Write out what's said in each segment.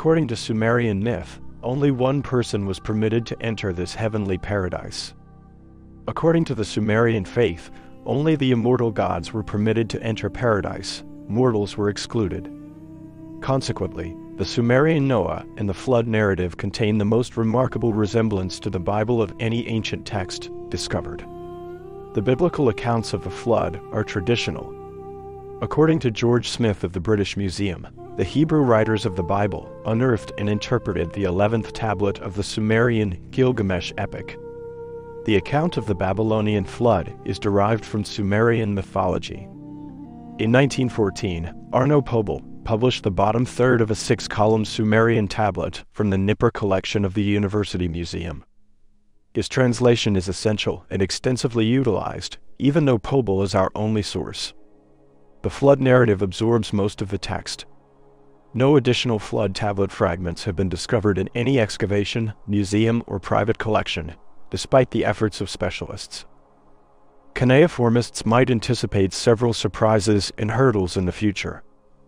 According to Sumerian myth, only one person was permitted to enter this heavenly paradise. According to the Sumerian faith, only the immortal gods were permitted to enter paradise, mortals were excluded. Consequently, the Sumerian Noah and the flood narrative contain the most remarkable resemblance to the Bible of any ancient text discovered. The biblical accounts of the flood are traditional. According to George Smith of the British Museum, the Hebrew writers of the Bible unearthed and interpreted the 11th tablet of the Sumerian Gilgamesh epic. The account of the Babylonian flood is derived from Sumerian mythology. In 1914, Arno Pobel published the bottom third of a 6-column Sumerian tablet from the Nippur collection of the University Museum. His translation is essential and extensively utilized, even though Pobel is our only source. The flood narrative absorbs most of the text. No additional flood tablet fragments have been discovered in any excavation, museum, or private collection, despite the efforts of specialists. Cuneiformists might anticipate several surprises and hurdles in the future.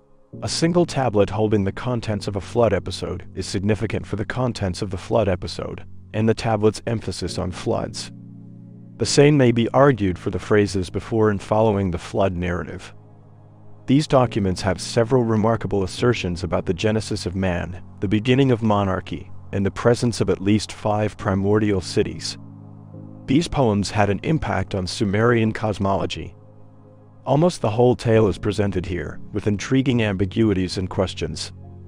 A single tablet holding the contents of a flood episode is significant for the contents of the flood episode, and the tablet's emphasis on floods. The same may be argued for the phrases before and following the flood narrative. These documents have several remarkable assertions about the genesis of man, the beginning of monarchy, and the presence of at least 5 primordial cities. These poems had an impact on Sumerian cosmology. Almost the whole tale is presented here, with intriguing ambiguities and questions.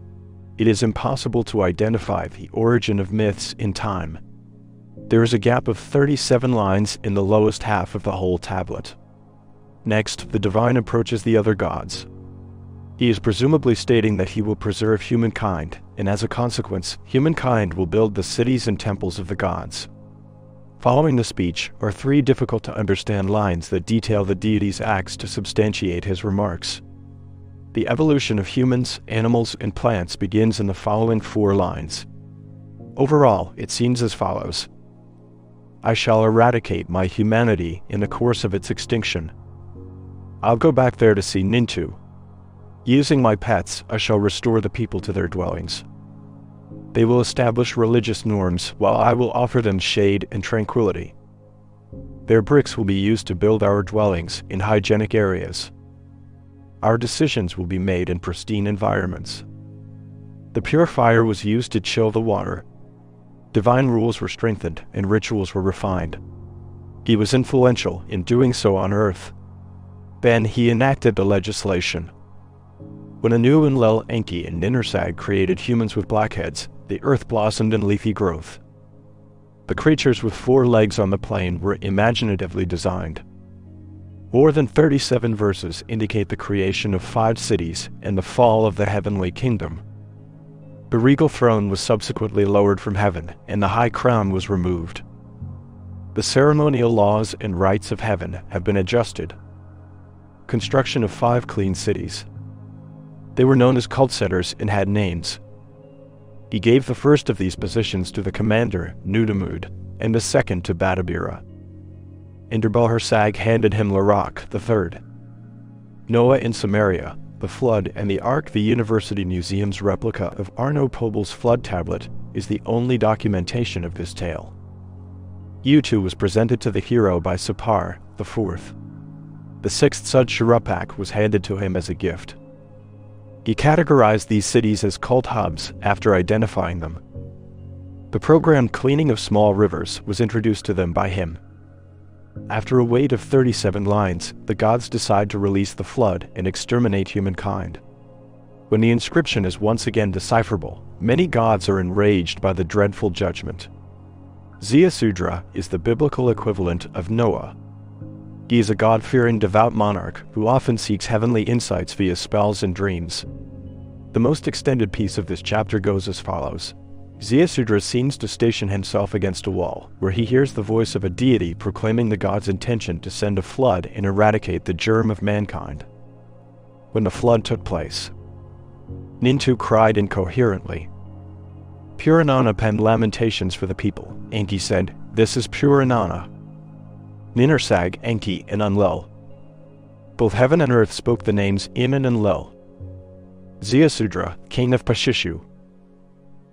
It is impossible to identify the origin of myths in time. There is a gap of 37 lines in the lowest half of the whole tablet. Next, the divine approaches the other gods. He is presumably stating that he will preserve humankind, and as a consequence, humankind will build the cities and temples of the gods. Following the speech are 3 difficult-to-understand lines that detail the deity's acts to substantiate his remarks. The evolution of humans, animals, and plants begins in the following 4 lines. Overall, it seems as follows. I shall eradicate my humanity in the course of its extinction. I'll go back there to see Nintu. Using my pets, I shall restore the people to their dwellings. They will establish religious norms while I will offer them shade and tranquility. Their bricks will be used to build our dwellings in hygienic areas. Our decisions will be made in pristine environments. The pure fire was used to chill the water. Divine rules were strengthened and rituals were refined. He was influential in doing so on earth. Then he enacted the legislation. When Anu Enlil, Enki, and Ninursag created humans with blackheads, the earth blossomed in leafy growth. The creatures with 4 legs on the plane were imaginatively designed. More than 37 verses indicate the creation of 5 cities and the fall of the heavenly kingdom. The regal throne was subsequently lowered from heaven, and the high crown was removed. The ceremonial laws and rites of heaven have been adjusted. Construction of 5 clean cities. They were known as cult centers and had names. He gave the first of these positions to the commander, Nudimmud, and the second to Badabira. Enderbalharsag handed him Larak the third. Noah in Samaria, the flood, and the Ark. The University Museum's replica of Arno Pobel's flood tablet is the only documentation of this tale. Utu was presented to the hero by Sapar the fourth. The 6th Sud Shirupak was handed to him as a gift. He categorized these cities as cult hubs after identifying them. The programmed cleaning of small rivers was introduced to them by him. After a wait of 37 lines, the gods decide to release the flood and exterminate humankind. When the inscription is once again decipherable, many gods are enraged by the dreadful judgment. Ziusudra is the biblical equivalent of Noah. He is a God-fearing devout monarch who often seeks heavenly insights via spells and dreams. The most extended piece of this chapter goes as follows. Ziusudra seems to station himself against a wall, where he hears the voice of a deity proclaiming the god's intention to send a flood and eradicate the germ of mankind. When the flood took place, Nintu cried incoherently. Puranana penned lamentations for the people. Enki said, "This is Puranana." Ninursag, Enki, and Enlil. Both heaven and earth spoke the names Im and Enlil. Ziusudra, king of Pashishu.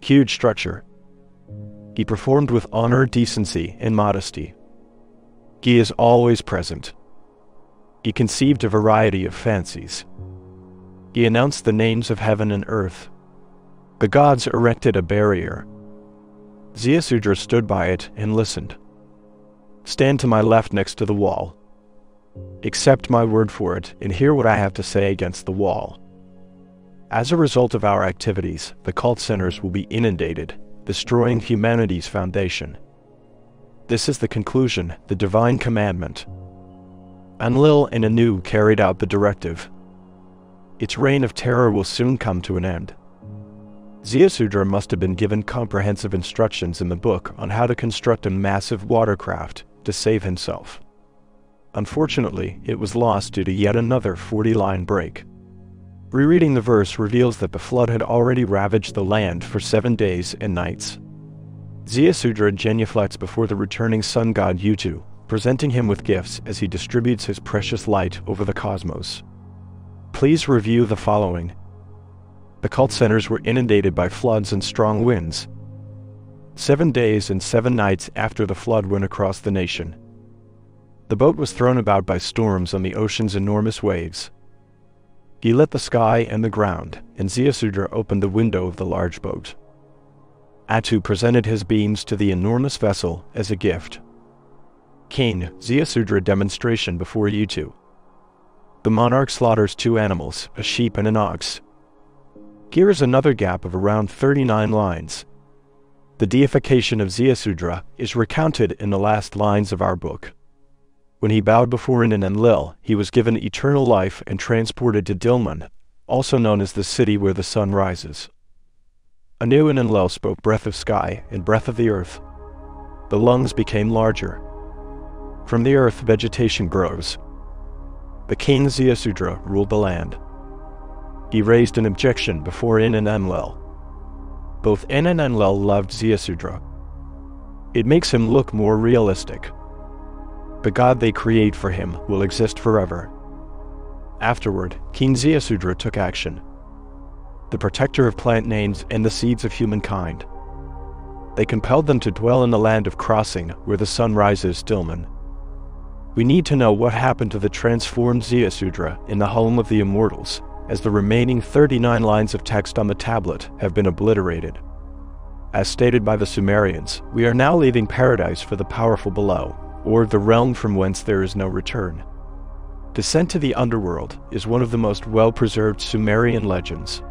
Huge structure. He performed with honor, decency, and modesty. He is always present. He conceived a variety of fancies. He announced the names of heaven and earth. The gods erected a barrier. Ziusudra stood by it and listened. Stand to my left next to the wall. Accept my word for it and hear what I have to say against the wall. As a result of our activities, the cult centers will be inundated, destroying humanity's foundation. This is the conclusion, the divine commandment. Enlil and Anu carried out the directive. Its reign of terror will soon come to an end. Ziusudra must have been given comprehensive instructions in the book on how to construct a massive watercraft to save himself. Unfortunately, it was lost due to yet another 40-line break. Rereading the verse reveals that the flood had already ravaged the land for 7 days and nights. Ziusudra genuflects before the returning sun god Utu, presenting him with gifts as he distributes his precious light over the cosmos. Please review the following. The cult centers were inundated by floods and strong winds. 7 days and 7 nights after the flood went across the nation. The boat was thrown about by storms on the ocean's enormous waves. He lit the sky and the ground, and Ziusudra opened the window of the large boat. Atu presented his beams to the enormous vessel as a gift. Cain, Ziusudra demonstration before Utu. The monarch slaughters 2 animals, a sheep and an ox. Here is another gap of around 39 lines. The deification of Ziusudra is recounted in the last lines of our book. When he bowed before Enlil, he was given eternal life and transported to Dilmun, also known as the city where the sun rises. Anu and Enlil spoke breath of sky and breath of the earth. The lungs became larger. From the earth, vegetation grows. The king Ziusudra ruled the land. He raised an objection before En and Enlil. Both En and Enlil loved Ziusudra. It makes him look more realistic. The god they create for him will exist forever. Afterward, King Ziusudra took action. The protector of plant names and the seeds of humankind. They compelled them to dwell in the land of crossing where the sun rises Dilmun. We need to know what happened to the transformed Ziusudra in the home of the immortals, as the remaining 39 lines of text on the tablet have been obliterated. As stated by the Sumerians, we are now leaving paradise for the powerful below, or the realm from whence there is no return. Descent to the underworld is one of the most well-preserved Sumerian legends.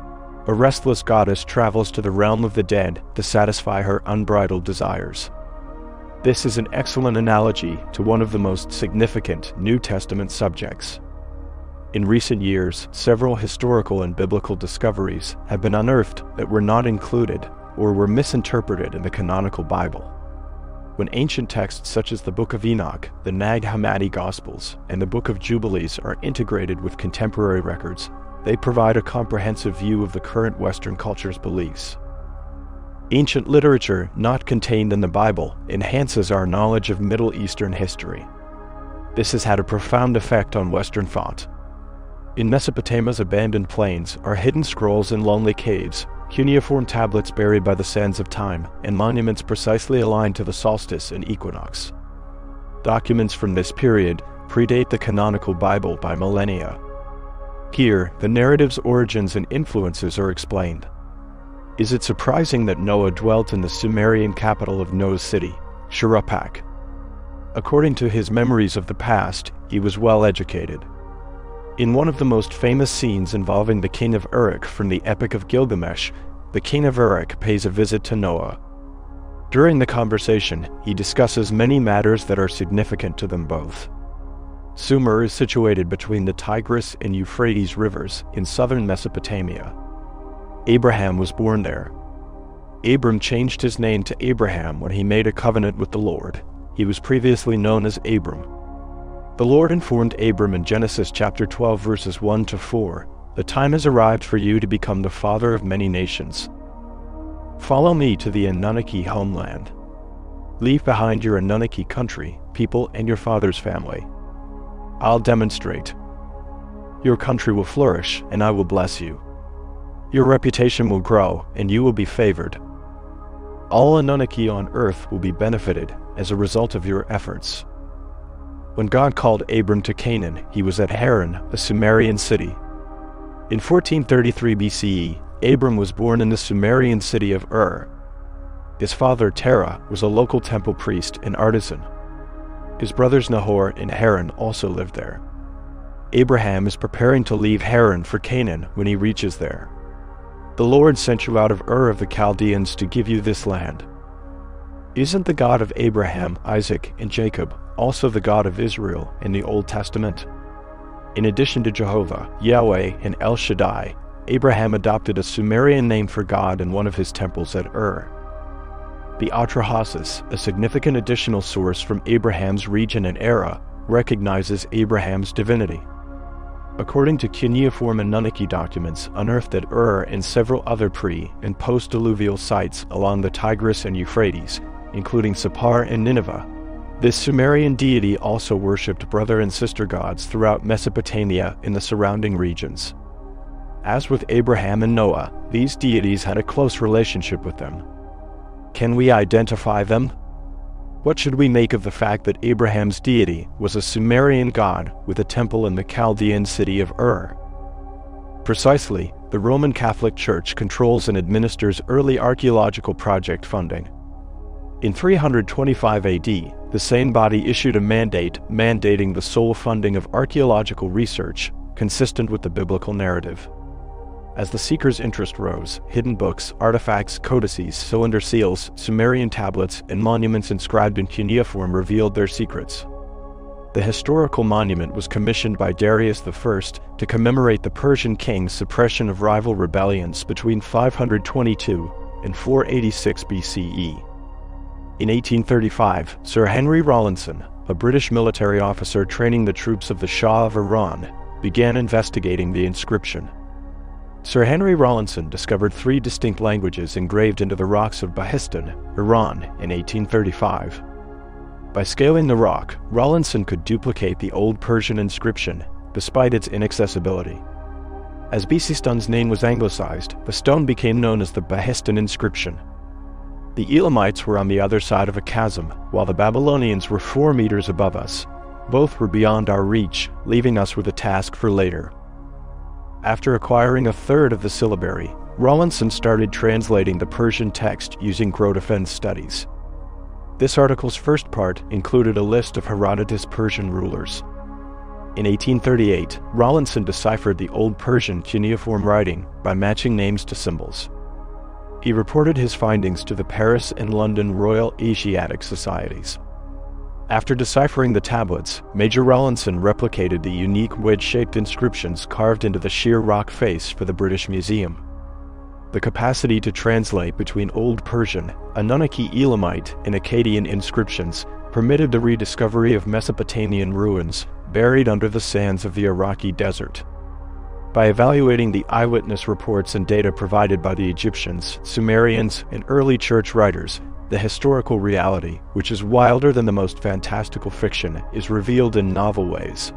A restless goddess travels to the realm of the dead to satisfy her unbridled desires. This is an excellent analogy to one of the most significant New Testament subjects. In recent years, several historical and biblical discoveries have been unearthed that were not included or were misinterpreted in the canonical Bible. When ancient texts such as the Book of Enoch, the Nag Hammadi Gospels, and the Book of Jubilees are integrated with contemporary records, they provide a comprehensive view of the current Western culture's beliefs. Ancient literature not contained in the Bible enhances our knowledge of Middle Eastern history. This has had a profound effect on Western thought. In Mesopotamia's abandoned plains are hidden scrolls in lonely caves, cuneiform tablets buried by the sands of time, and monuments precisely aligned to the solstice and equinox. Documents from this period predate the canonical Bible by millennia. Here, the narrative's origins and influences are explained. Is it surprising that Noah dwelt in the Sumerian capital of Noah's city, Shuruppak? According to his memories of the past, he was well educated. In one of the most famous scenes involving the king of Uruk from the Epic of Gilgamesh, the king of Uruk pays a visit to Noah. During the conversation, he discusses many matters that are significant to them both. Sumer is situated between the Tigris and Euphrates rivers in southern Mesopotamia. Abraham was born there. Abram changed his name to Abraham when he made a covenant with the Lord. He was previously known as Abram. The Lord informed Abram in Genesis chapter 12 verses 1 to 4, "The time has arrived for you to become the father of many nations. Follow me to the Anunnaki homeland. Leave behind your Anunnaki country, people, and your father's family. I'll demonstrate. Your country will flourish, and I will bless you. Your reputation will grow, and you will be favored. All Anunnaki on earth will be benefited as a result of your efforts. When God called Abram to Canaan, he was at Haran, a Sumerian city. In 1433 BCE, Abram was born in the Sumerian city of Ur. His father, Terah, was a local temple priest and artisan. His brothers Nahor and Haran also lived there. Abraham is preparing to leave Haran for Canaan when he reaches there. The Lord sent you out of Ur of the Chaldeans to give you this land. Isn't the God of Abraham, Isaac, and Jacob also the God of Israel in the Old Testament? In addition to Jehovah, Yahweh, and El Shaddai, Abraham adopted a Sumerian name for God in one of his temples at Ur. The Atrahasis, a significant additional source from Abraham's region and era, recognizes Abraham's divinity. According to cuneiform Anunnaki documents unearthed at Ur and several other pre- and post-diluvial sites along the Tigris and Euphrates, including Sippar and Nineveh, this Sumerian deity also worshipped brother and sister gods throughout Mesopotamia and the surrounding regions. As with Abraham and Noah, these deities had a close relationship with them. Can we identify them? What should we make of the fact that Abraham's deity was a Sumerian god with a temple in the Chaldean city of Ur? Precisely, the Roman Catholic Church controls and administers early archaeological project funding. In 325 AD, the same body issued a mandate mandating the sole funding of archaeological research consistent with the biblical narrative. As the seekers' interest rose, hidden books, artifacts, codices, cylinder seals, Sumerian tablets, and monuments inscribed in cuneiform revealed their secrets. The historical monument was commissioned by Darius I to commemorate the Persian king's suppression of rival rebellions between 522 and 486 BCE. In 1835, Sir Henry Rawlinson, a British military officer training the troops of the Shah of Iran, began investigating the inscription. Sir Henry Rawlinson discovered 3 distinct languages engraved into the rocks of Behistun, Iran, in 1835. By scaling the rock, Rawlinson could duplicate the old Persian inscription, despite its inaccessibility. As Behistун's name was anglicized, the stone became known as the Behistun inscription. The Elamites were on the other side of a chasm, while the Babylonians were 4 meters above us. Both were beyond our reach, leaving us with a task for later. After acquiring a third of the syllabary, Rawlinson started translating the Persian text using Grotefend's studies. This article's first part included a list of Herodotus' Persian rulers. In 1838, Rawlinson deciphered the Old Persian cuneiform writing by matching names to symbols. He reported his findings to the Paris and London Royal Asiatic Societies. After deciphering the tablets, Major Rawlinson replicated the unique wedge-shaped inscriptions carved into the sheer rock face for the British Museum. The capacity to translate between Old Persian, Anunnaki Elamite, and Akkadian inscriptions permitted the rediscovery of Mesopotamian ruins buried under the sands of the Iraqi desert. By evaluating the eyewitness reports and data provided by the Egyptians, Sumerians, and early church writers, the historical reality, which is wilder than the most fantastical fiction, is revealed in novel ways.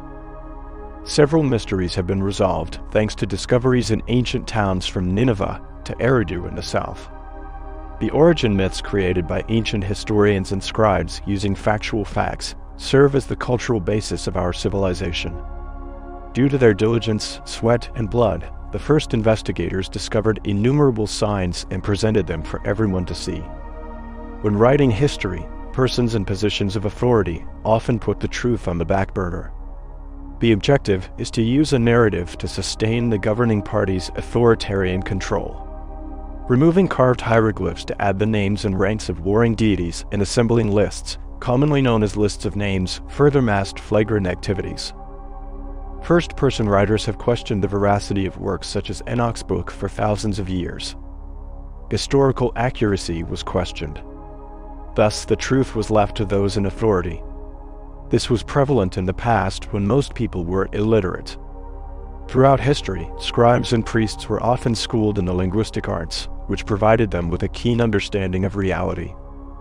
Several mysteries have been resolved thanks to discoveries in ancient towns from Nineveh to Eridu in the south. The origin myths created by ancient historians and scribes using factual facts serve as the cultural basis of our civilization. Due to their diligence, sweat, and blood, the first investigators discovered innumerable signs and presented them for everyone to see. When writing history, persons in positions of authority often put the truth on the back burner. The objective is to use a narrative to sustain the governing party's authoritarian control. Removing carved hieroglyphs to add the names and ranks of warring deities and assembling lists, commonly known as lists of names, further masked flagrant activities. First-person writers have questioned the veracity of works such as Enoch's book for thousands of years. Historical accuracy was questioned. Thus, the truth was left to those in authority. This was prevalent in the past when most people were illiterate. Throughout history, scribes and priests were often schooled in the linguistic arts, which provided them with a keen understanding of reality.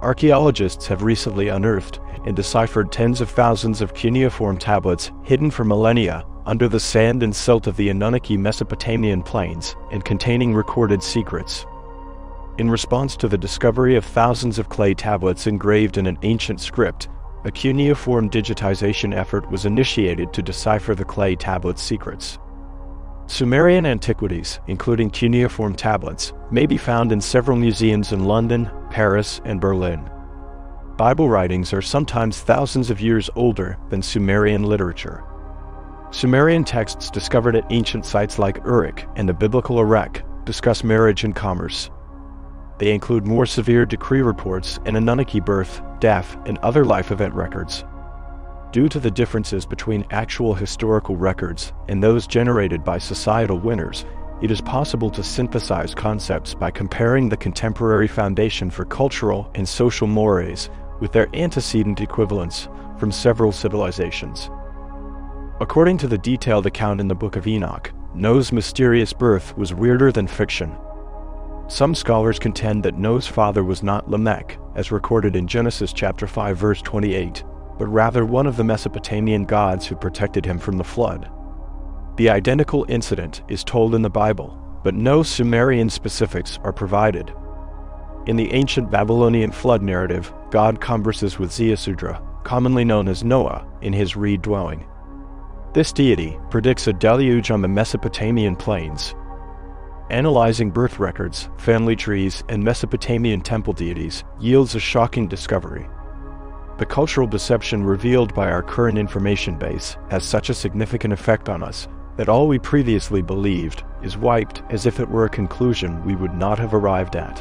Archaeologists have recently unearthed and deciphered tens of thousands of cuneiform tablets hidden for millennia under the sand and silt of the Anunnaki Mesopotamian plains and containing recorded secrets. In response to the discovery of thousands of clay tablets engraved in an ancient script, a cuneiform digitization effort was initiated to decipher the clay tablets' secrets. Sumerian antiquities, including cuneiform tablets, may be found in several museums in London, Paris, and Berlin. Bible writings are sometimes thousands of years older than Sumerian literature. Sumerian texts discovered at ancient sites like Uruk and the biblical Erech discuss marriage and commerce. They include more severe decree reports and Anunnaki birth, death, and other life event records. Due to the differences between actual historical records and those generated by societal winners, it is possible to synthesize concepts by comparing the contemporary foundation for cultural and social mores with their antecedent equivalents from several civilizations. According to the detailed account in the Book of Enoch, Noah's mysterious birth was weirder than fiction. Some scholars contend that Noah's father was not Lamech, as recorded in Genesis chapter 5 verse 28, but rather one of the Mesopotamian gods who protected him from the flood. The identical incident is told in the Bible, but no Sumerian specifics are provided. In the ancient Babylonian flood narrative, God converses with Ziusudra, commonly known as Noah, in his reed dwelling. This deity predicts a deluge on the Mesopotamian plains. Analyzing birth records, family trees, and Mesopotamian temple deities yields a shocking discovery. The cultural deception revealed by our current information base has such a significant effect on us that all we previously believed is wiped as if it were a conclusion we would not have arrived at.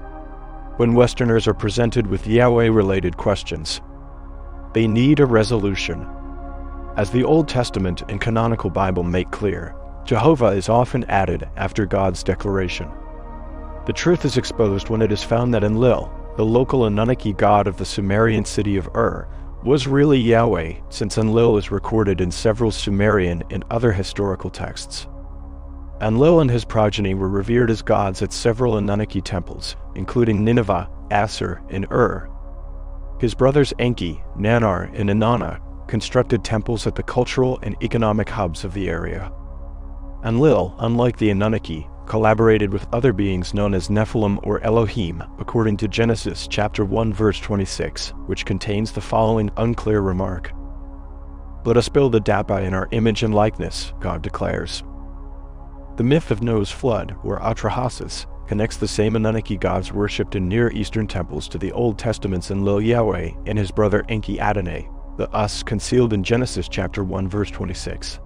When Westerners are presented with Yahweh-related questions, they need a resolution. As the Old Testament and canonical Bible make clear, Jehovah is often added after God's declaration. The truth is exposed when it is found that Enlil, the local Anunnaki god of the Sumerian city of Ur, was really Yahweh, since Enlil is recorded in several Sumerian and other historical texts. Enlil and his progeny were revered as gods at several Anunnaki temples, including Nineveh, Asur, and Ur. His brothers Enki, Nannar, and Inanna constructed temples at the cultural and economic hubs of the area. Enlil, unlike the Anunnaki, collaborated with other beings known as Nephilim or Elohim, according to Genesis chapter 1 verse 26, which contains the following unclear remark. "Let us build a dapa in our image and likeness," God declares. The myth of Noah's flood, or Atrahasis, connects the same Anunnaki gods worshipped in Near Eastern temples to the Old Testament's Enlil Yahweh and his brother Enki Adonai, the us concealed in Genesis chapter 1 verse 26.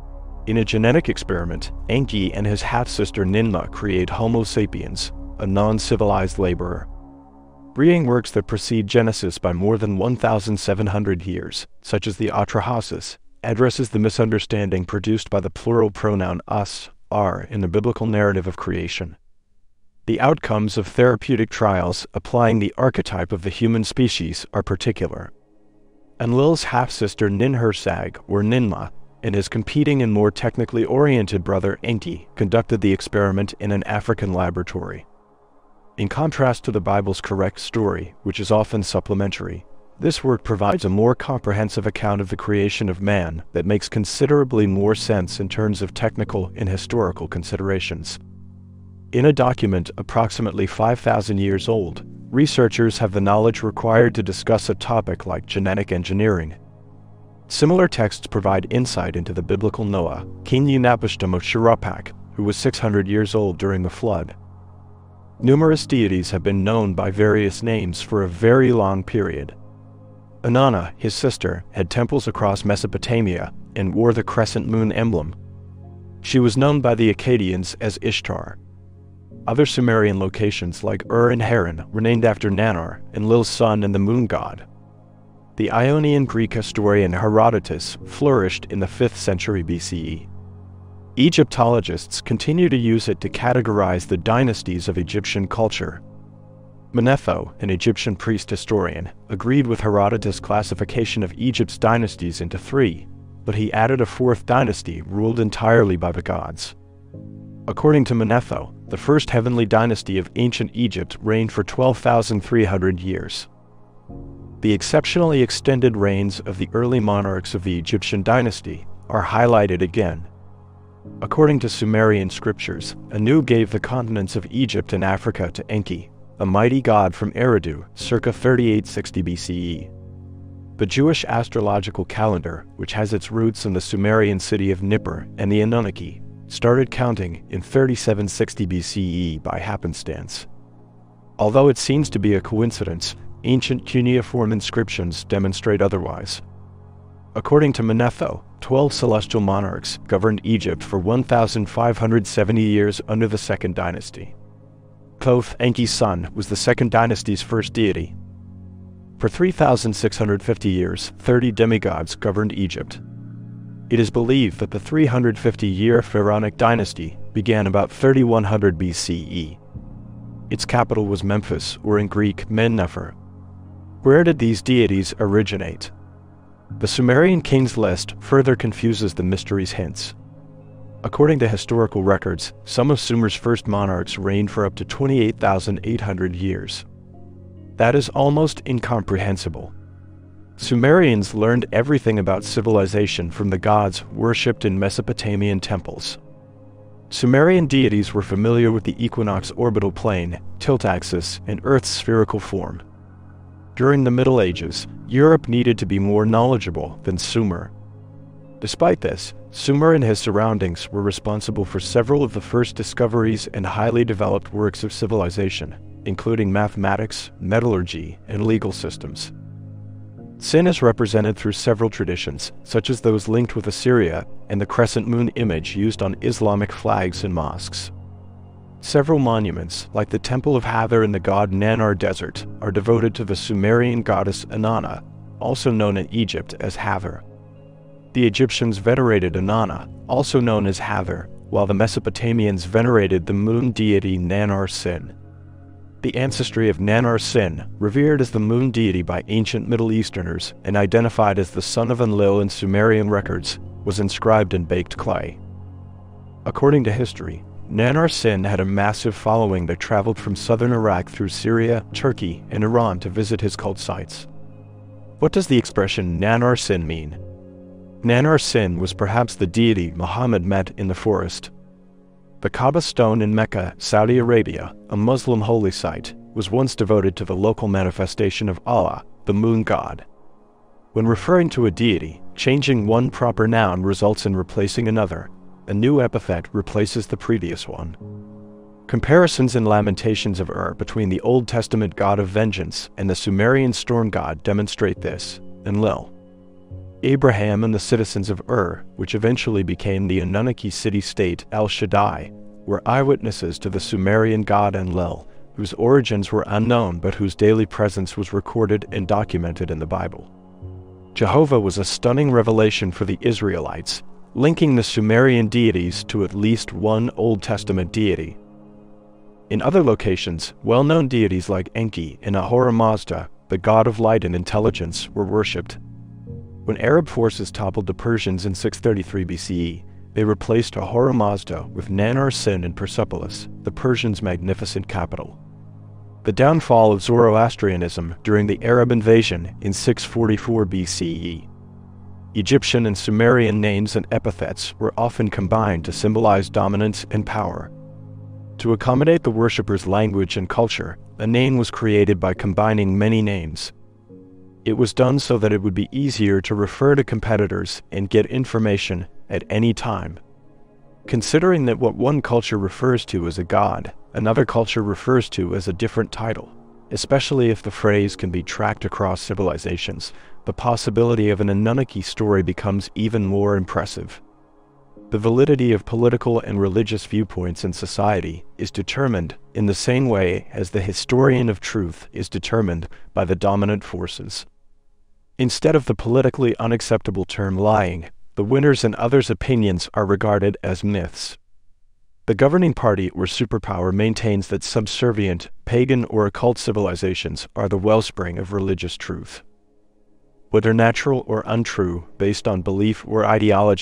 In a genetic experiment, Enki and his half-sister Ninmah create Homo sapiens, a non-civilized laborer. Breeding works that precede Genesis by more than 1,700 years, such as the Atrahasis, addresses the misunderstanding produced by the plural pronoun us, are, in the biblical narrative of creation. The outcomes of therapeutic trials applying the archetype of the human species are particular. Enlil's half-sister Ninhursag, or Ninmah, and his competing and more technically oriented brother Enki conducted the experiment in an African laboratory. In contrast to the Bible's correct story, which is often supplementary, this work provides a more comprehensive account of the creation of man that makes considerably more sense in terms of technical and historical considerations. In a document approximately 5,000 years old, researchers have the knowledge required to discuss a topic like genetic engineering. Similar texts provide insight into the biblical Noah, King Unapishtim of Shirapak, who was 600 years old during the flood. Numerous deities have been known by various names for a very long period. Inanna, his sister, had temples across Mesopotamia and wore the crescent moon emblem. She was known by the Akkadians as Ishtar. Other Sumerian locations like Ur and Haran were named after Nannar, Enlil's son and the moon god. The Ionian Greek historian Herodotus flourished in the 5th century BCE. Egyptologists continue to use it to categorize the dynasties of Egyptian culture. Manetho, an Egyptian priest historian, agreed with Herodotus' classification of Egypt's dynasties into 3, but he added a 4th dynasty ruled entirely by the gods. According to Manetho, the first heavenly dynasty of ancient Egypt reigned for 12,300 years. The exceptionally extended reigns of the early monarchs of the Egyptian dynasty are highlighted again. According to Sumerian scriptures, Anu gave the continents of Egypt and Africa to Enki, a mighty god from Eridu, circa 3860 BCE. The Jewish astrological calendar, which has its roots in the Sumerian city of Nippur and the Anunnaki, started counting in 3760 BCE by happenstance. Although it seems to be a coincidence, ancient cuneiform inscriptions demonstrate otherwise. According to Manetho, 12 celestial monarchs governed Egypt for 1,570 years under the Second Dynasty. Thoth, Enki's son, was the Second Dynasty's first deity. For 3,650 years, 30 demigods governed Egypt. It is believed that the 350-year Pharaonic dynasty began about 3100 BCE. Its capital was Memphis, or in Greek, Men-Nefer. Where did these deities originate? The Sumerian kings list further confuses the mystery's hints. According to historical records, some of Sumer's first monarchs reigned for up to 28,800 years. That is almost incomprehensible. Sumerians learned everything about civilization from the gods worshipped in Mesopotamian temples. Sumerian deities were familiar with the equinox orbital plane, tilt axis, and Earth's spherical form. During the Middle Ages, Europe needed to be more knowledgeable than Sumer. Despite this, Sumer and his surroundings were responsible for several of the first discoveries and highly developed works of civilization, including mathematics, metallurgy, and legal systems. Sin is represented through several traditions, such as those linked with Assyria and the crescent moon image used on Islamic flags and mosques. Several monuments, like the Temple of Hathor in the god Nanar Desert, are devoted to the Sumerian goddess Inanna, also known in Egypt as Hathor. The Egyptians venerated Inanna, also known as Hathor, while the Mesopotamians venerated the moon deity Nanar Sin. The ancestry of Nanar Sin, revered as the moon deity by ancient Middle Easterners and identified as the son of Enlil in Sumerian records, was inscribed in baked clay. According to history, Nanar Sin had a massive following that traveled from southern Iraq through Syria, Turkey, and Iran to visit his cult sites. What does the expression Nanar Sin mean? Nanar Sin was perhaps the deity Muhammad met in the forest. The Kaaba stone in Mecca, Saudi Arabia, a Muslim holy site, was once devoted to the local manifestation of Allah, the moon god. When referring to a deity, changing one proper noun results in replacing another. A new epithet replaces the previous one. Comparisons in Lamentations of Ur between the Old Testament god of vengeance and the Sumerian storm god demonstrate this. Enlil. Abraham and the citizens of Ur, which eventually became the Anunnaki city-state El Shaddai, were eyewitnesses to the Sumerian god Enlil, whose origins were unknown but whose daily presence was recorded and documented in the Bible. Jehovah was a stunning revelation for the Israelites, linking the Sumerian deities to at least one Old Testament deity. In other locations, well-known deities like Enki and Ahura Mazda, the god of light and intelligence, were worshipped. When Arab forces toppled the Persians in 633 BCE, they replaced Ahura Mazda with Nanar Sin in Persepolis, the Persians' magnificent capital. The downfall of Zoroastrianism during the Arab invasion in 644 BCE. Egyptian and Sumerian names and epithets were often combined to symbolize dominance and power. To accommodate the worshippers' language and culture, a name was created by combining many names. It was done so that it would be easier to refer to competitors and get information at any time. Considering that what one culture refers to as a god, another culture refers to as a different title, especially if the phrase can be tracked across civilizations, the possibility of an Anunnaki story becomes even more impressive. The validity of political and religious viewpoints in society is determined in the same way as the historian of truth is determined by the dominant forces. Instead of the politically unacceptable term lying, the winner's and others' opinions are regarded as myths. The governing party or superpower maintains that subservient, pagan or occult civilizations are the wellspring of religious truth. Whether natural or untrue, based on belief or ideology,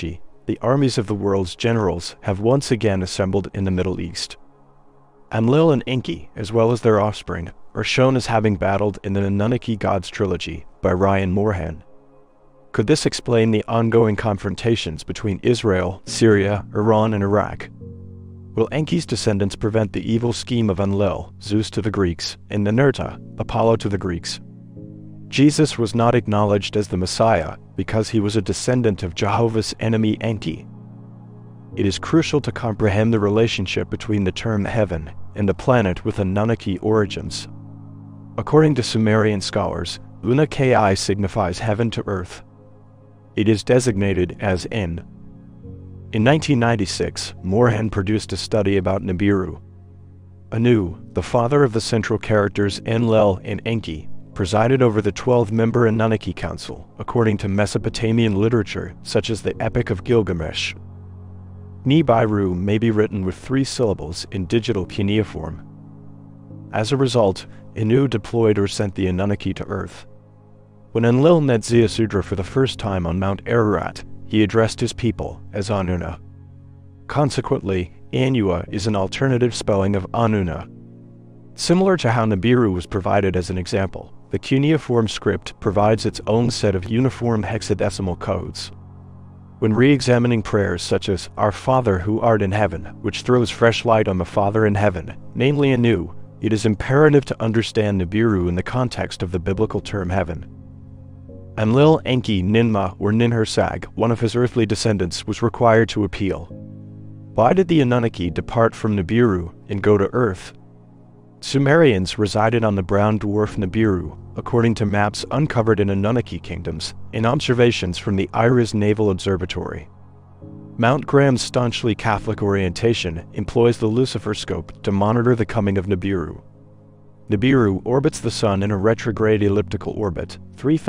the armies of the world's generals have once again assembled in the Middle East. Enlil and Enki, as well as their offspring, are shown as having battled in the Anunnaki Gods trilogy by Ryan Moorhan. Could this explain the ongoing confrontations between Israel, Syria, Iran, and Iraq? Will Enki's descendants prevent the evil scheme of Enlil, Zeus to the Greeks, and Ninurta, Apollo to the Greeks? Jesus was not acknowledged as the Messiah because he was a descendant of Jehovah's enemy Enki. It is crucial to comprehend the relationship between the term heaven and the planet with Anunnaki origins. According to Sumerian scholars, Una-Ki signifies heaven to earth. It is designated as En. In 1996, Moorhan produced a study about Nibiru. Anu, the father of the central characters Enlil and Enki, presided over the 12-member Anunnaki Council, according to Mesopotamian literature such as the Epic of Gilgamesh. Nibiru may be written with 3 syllables in digital cuneiform. As a result, Anu deployed or sent the Anunnaki to Earth. When Enlil met Ziusudra for the first time on Mount Ararat, he addressed his people as Anuna. Consequently, Anua is an alternative spelling of Anuna. Similar to how Nibiru was provided as an example, the cuneiform script provides its own set of uniform hexadecimal codes. When re-examining prayers such as Our Father who art in heaven, which throws fresh light on the Father in heaven, namely Anu, it is imperative to understand Nibiru in the context of the biblical term heaven. Enlil Enki Ninmah or Ninhursag, one of his earthly descendants, was required to appeal. Why did the Anunnaki depart from Nibiru and go to Earth? Sumerians resided on the brown dwarf Nibiru, according to maps uncovered in Anunnaki kingdoms and observations from the Iris Naval Observatory. Mount Graham's staunchly Catholic orientation employs the Lucifer scope to monitor the coming of Nibiru. Nibiru orbits the Sun in a retrograde elliptical orbit,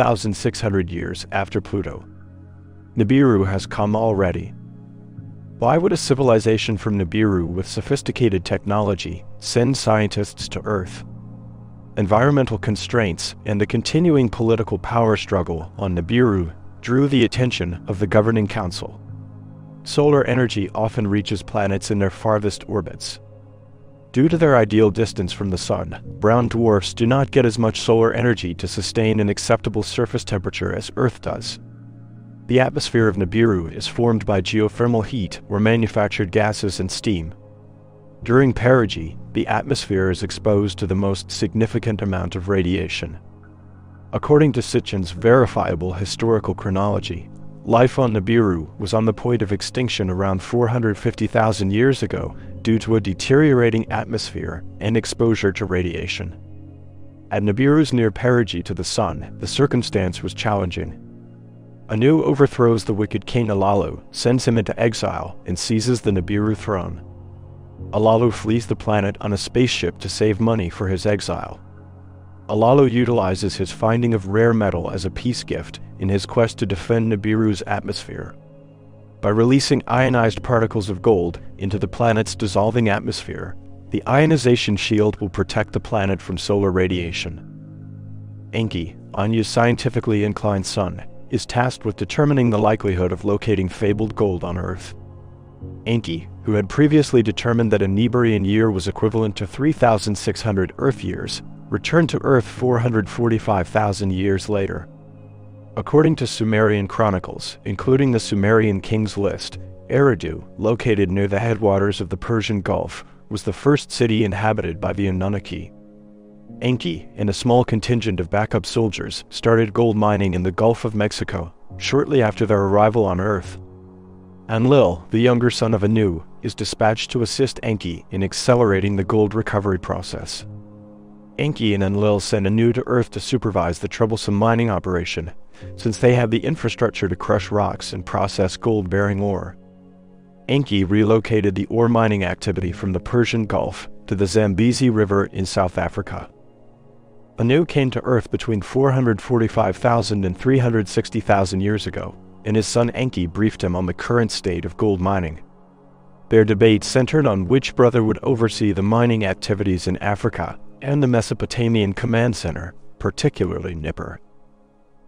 3,600 years after Pluto. Nibiru has come already. Why would a civilization from Nibiru with sophisticated technology send scientists to Earth? Environmental constraints and the continuing political power struggle on Nibiru drew the attention of the governing council. Solar energy often reaches planets in their farthest orbits. Due to their ideal distance from the Sun, brown dwarfs do not get as much solar energy to sustain an acceptable surface temperature as Earth does. The atmosphere of Nibiru is formed by geothermal heat or manufactured gases and steam. During perigee, the atmosphere is exposed to the most significant amount of radiation. According to Sitchin's verifiable historical chronology, life on Nibiru was on the point of extinction around 450,000 years ago due to a deteriorating atmosphere and exposure to radiation. At Nibiru's near perigee to the Sun, the circumstance was challenging. Anu overthrows the wicked king Alalu, sends him into exile, and seizes the Nibiru throne. Alalu flees the planet on a spaceship to save money for his exile. Alalu utilizes his finding of rare metal as a peace gift in his quest to defend Nibiru's atmosphere. By releasing ionized particles of gold into the planet's dissolving atmosphere, the ionization shield will protect the planet from solar radiation. Enki, Anu's scientifically inclined son, is tasked with determining the likelihood of locating fabled gold on Earth. Enki, who had previously determined that a Nibirian year was equivalent to 3,600 Earth years, returned to Earth 445,000 years later. According to Sumerian chronicles, including the Sumerian King's List, Eridu, located near the headwaters of the Persian Gulf, was the first city inhabited by the Anunnaki. Enki and a small contingent of backup soldiers started gold mining in the Gulf of Mexico shortly after their arrival on Earth. Enlil, the younger son of Anu, is dispatched to assist Enki in accelerating the gold recovery process. Enki and Enlil send Anu to Earth to supervise the troublesome mining operation, since they have the infrastructure to crush rocks and process gold-bearing ore. Enki relocated the ore mining activity from the Persian Gulf to the Zambezi River in South Africa. Anu came to Earth between 445,000 and 360,000 years ago, and his son Enki briefed him on the current state of gold mining. Their debate centered on which brother would oversee the mining activities in Africa and the Mesopotamian Command Center, particularly Nippur.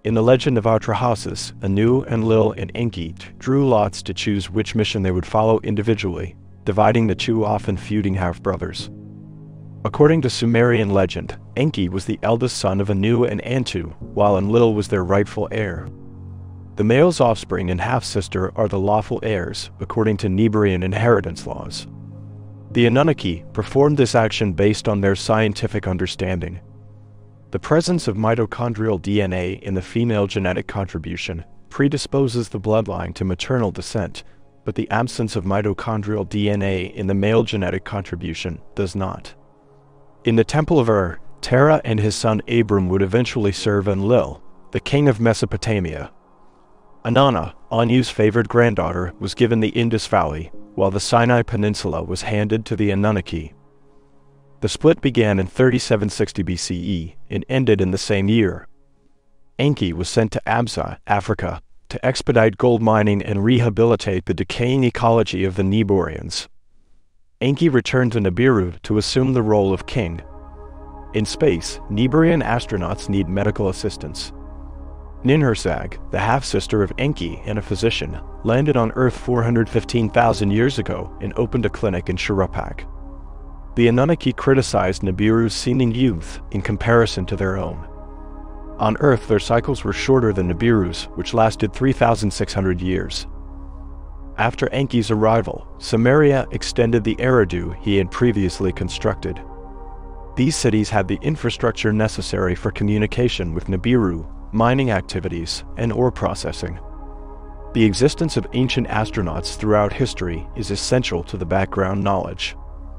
In the legend of Atrahasis, Anu, Enlil, and Enki drew lots to choose which mission they would follow individually, dividing the two often feuding half-brothers. According to Sumerian legend, Enki was the eldest son of Anu and Antu, while Enlil was their rightful heir. The male's offspring and half-sister are the lawful heirs, according to Nibirian inheritance laws. The Anunnaki performed this action based on their scientific understanding. The presence of mitochondrial DNA in the female genetic contribution predisposes the bloodline to maternal descent, but the absence of mitochondrial DNA in the male genetic contribution does not. In the Temple of Ur, Terah and his son Abram would eventually serve Enlil, the king of Mesopotamia. Inanna, Anu's favored granddaughter, was given the Indus Valley, while the Sinai Peninsula was handed to the Anunnaki. The split began in 3760 BCE and ended in the same year. Enki was sent to Absa, Africa, to expedite gold mining and rehabilitate the decaying ecology of the Niborians. Enki returned to Nibiru to assume the role of king. In space, Nibirian astronauts need medical assistance. Ninhursag, the half-sister of Enki and a physician, landed on Earth 415,000 years ago and opened a clinic in Shurapak. The Anunnaki criticized Nibiru's seeming youth in comparison to their own. On Earth, their cycles were shorter than Nibiru's, which lasted 3,600 years. After Enki's arrival, Samaria extended the Eridu he had previously constructed. These cities had the infrastructure necessary for communication with Nibiru, mining activities, and ore processing. The existence of ancient astronauts throughout history is essential to the background knowledge.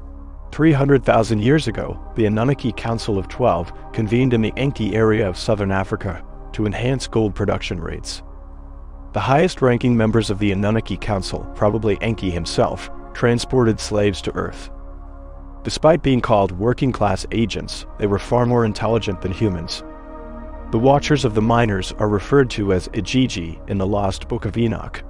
300,000 years ago, the Anunnaki Council of 12 convened in the Enki area of southern Africa to enhance gold production rates. The highest-ranking members of the Anunnaki Council, probably Enki himself, transported slaves to Earth. Despite being called working-class agents, they were far more intelligent than humans. The Watchers of the Miners are referred to as Igigi in the Lost Book of Enoch.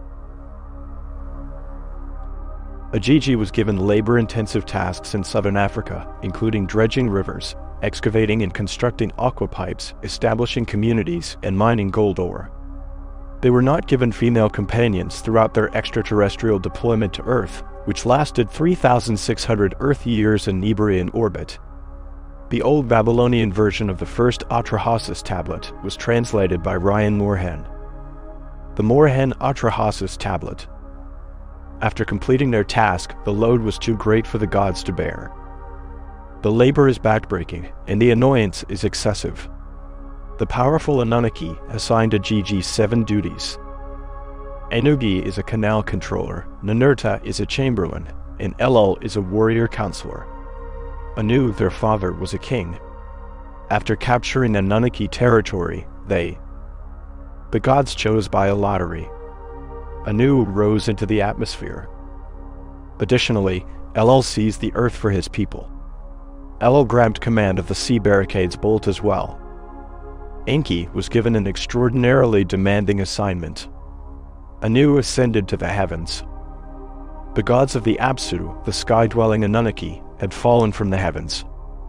Igigi was given labor-intensive tasks in southern Africa, including dredging rivers, excavating and constructing aqua pipes, establishing communities, and mining gold ore. They were not given female companions throughout their extraterrestrial deployment to Earth, which lasted 3,600 Earth years in Nibirian orbit. The Old Babylonian version of the first Atrahasis tablet was translated by Ryan Moorhen. The Moorhen Atrahasis tablet. After completing their task, the load was too great for the gods to bear. The labor is backbreaking, and the annoyance is excessive. The powerful Anunnaki assigned Igigi 7 duties. Enugi is a canal controller, Ninurta is a chamberlain, and Elul is a warrior counselor. Anu, their father, was a king. After capturing Anunnaki territory, the gods chose by a lottery. Anu rose into the atmosphere. Additionally, Elul seized the earth for his people. Elul grabbed command of the sea barricade's bolt as well. Enki was given an extraordinarily demanding assignment. Anu ascended to the heavens. The gods of the Apsu, the sky-dwelling Anunnaki, had fallen from the heavens.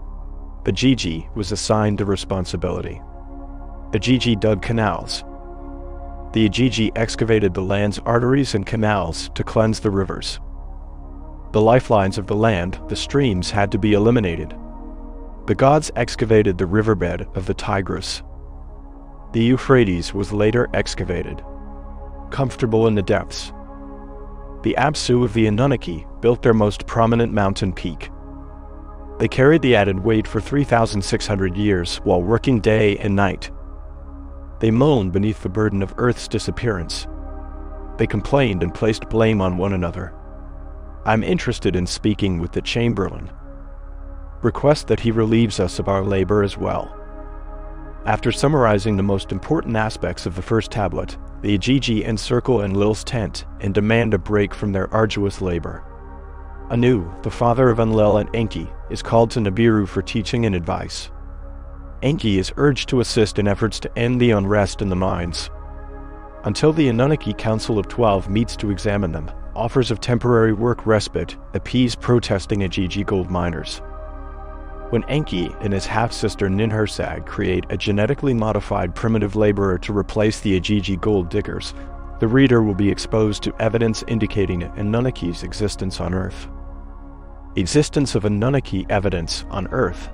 Igigi was assigned the responsibility. Igigi dug canals. The Igigi excavated the land's arteries and canals to cleanse the rivers. The lifelines of the land, the streams, had to be eliminated. The gods excavated the riverbed of the Tigris. The Euphrates was later excavated. Comfortable in the depths. The Apsu of the Anunnaki built their most prominent mountain peak. They carried the added weight for 3,600 years while working day and night. They moaned beneath the burden of Earth's disappearance. They complained and placed blame on one another. I'm interested in speaking with the Chamberlain. Request that he relieves us of our labor as well. After summarizing the most important aspects of the first tablet, the Igigi encircle Enlil's tent and demand a break from their arduous labor. Anu, the father of Enlil and Enki, is called to Nibiru for teaching and advice. Enki is urged to assist in efforts to end the unrest in the mines. Until the Anunnaki Council of 12 meets to examine them, offers of temporary work respite appease protesting Igigi gold miners. When Enki and his half-sister Ninhursag create a genetically modified primitive laborer to replace the Ajiji gold diggers, the reader will be exposed to evidence indicating Anunnaki's existence on Earth. Existence of Anunnaki evidence on Earth.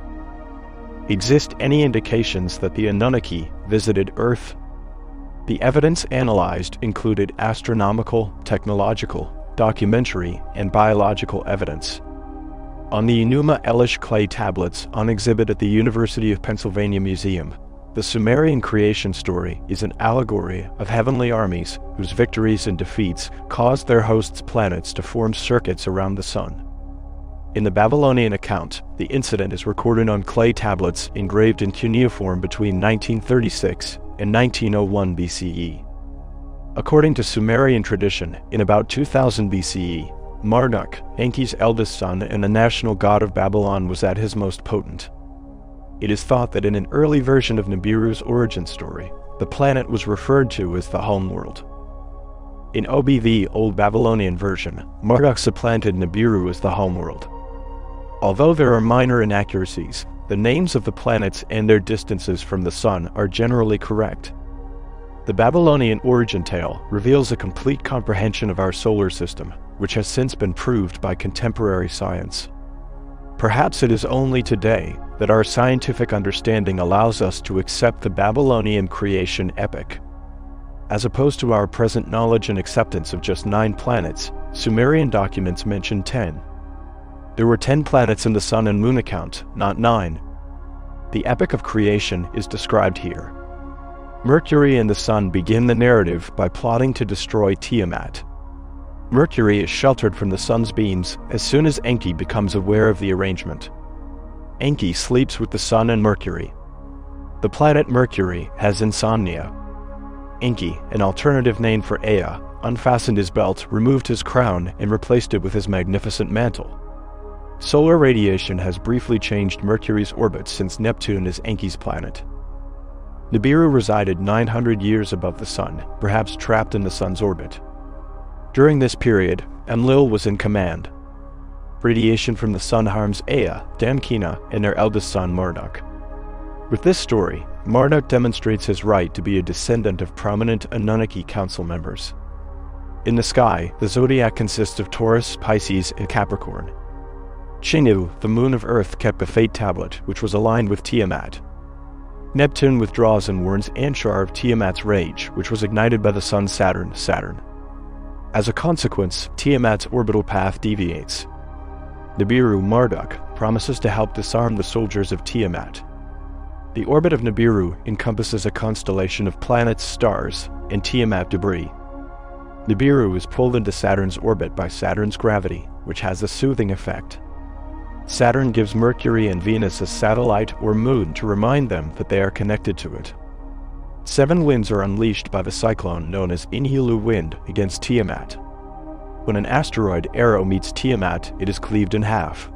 Exist any indications that the Anunnaki visited Earth? The evidence analyzed included astronomical, technological, documentary, and biological evidence. On the Enuma Elish clay tablets on exhibit at the University of Pennsylvania Museum, the Sumerian creation story is an allegory of heavenly armies whose victories and defeats caused their hosts' planets to form circuits around the sun. In the Babylonian account, the incident is recorded on clay tablets engraved in cuneiform between 1936 and 1901 BCE. According to Sumerian tradition, in about 2000 BCE, Marduk, Enki's eldest son and the national god of Babylon, was at his most potent. It is thought that in an early version of Nibiru's origin story, the planet was referred to as the homeworld. In OBV Old Babylonian version, Marduk supplanted Nibiru as the homeworld. Although there are minor inaccuracies, the names of the planets and their distances from the sun are generally correct. The Babylonian origin tale reveals a complete comprehension of our solar system, which has since been proved by contemporary science. Perhaps it is only today that our scientific understanding allows us to accept the Babylonian creation epic. As opposed to our present knowledge and acceptance of just 9 planets, Sumerian documents mention 10. There were 10 planets in the sun and moon account, not 9. The epic of creation is described here. Mercury and the sun begin the narrative by plotting to destroy Tiamat. Mercury is sheltered from the sun's beams as soon as Enki becomes aware of the arrangement. Enki sleeps with the sun and Mercury. The planet Mercury has insomnia. Enki, an alternative name for Ea, unfastened his belt, removed his crown, and replaced it with his magnificent mantle. Solar radiation has briefly changed Mercury's orbit since Neptune is Enki's planet. Nibiru resided 900 years above the sun, perhaps trapped in the sun's orbit. During this period, Enlil was in command. Radiation from the sun harms Ea, Damkina, and their eldest son Marduk. With this story, Marduk demonstrates his right to be a descendant of prominent Anunnaki council members. In the sky, the zodiac consists of Taurus, Pisces, and Capricorn. Chinnu, the moon of Earth, kept a fate tablet, which was aligned with Tiamat. Neptune withdraws and warns Anshar of Tiamat's rage, which was ignited by the sun Saturn. As a consequence, Tiamat's orbital path deviates. Nibiru Marduk promises to help disarm the soldiers of Tiamat. The orbit of Nibiru encompasses a constellation of planets, stars, and Tiamat debris. Nibiru is pulled into Saturn's orbit by Saturn's gravity, which has a soothing effect. Saturn gives Mercury and Venus a satellite or moon to remind them that they are connected to it. 7 winds are unleashed by the cyclone known as Inhilu wind against Tiamat. When an asteroid arrow meets Tiamat, it is cleaved in half.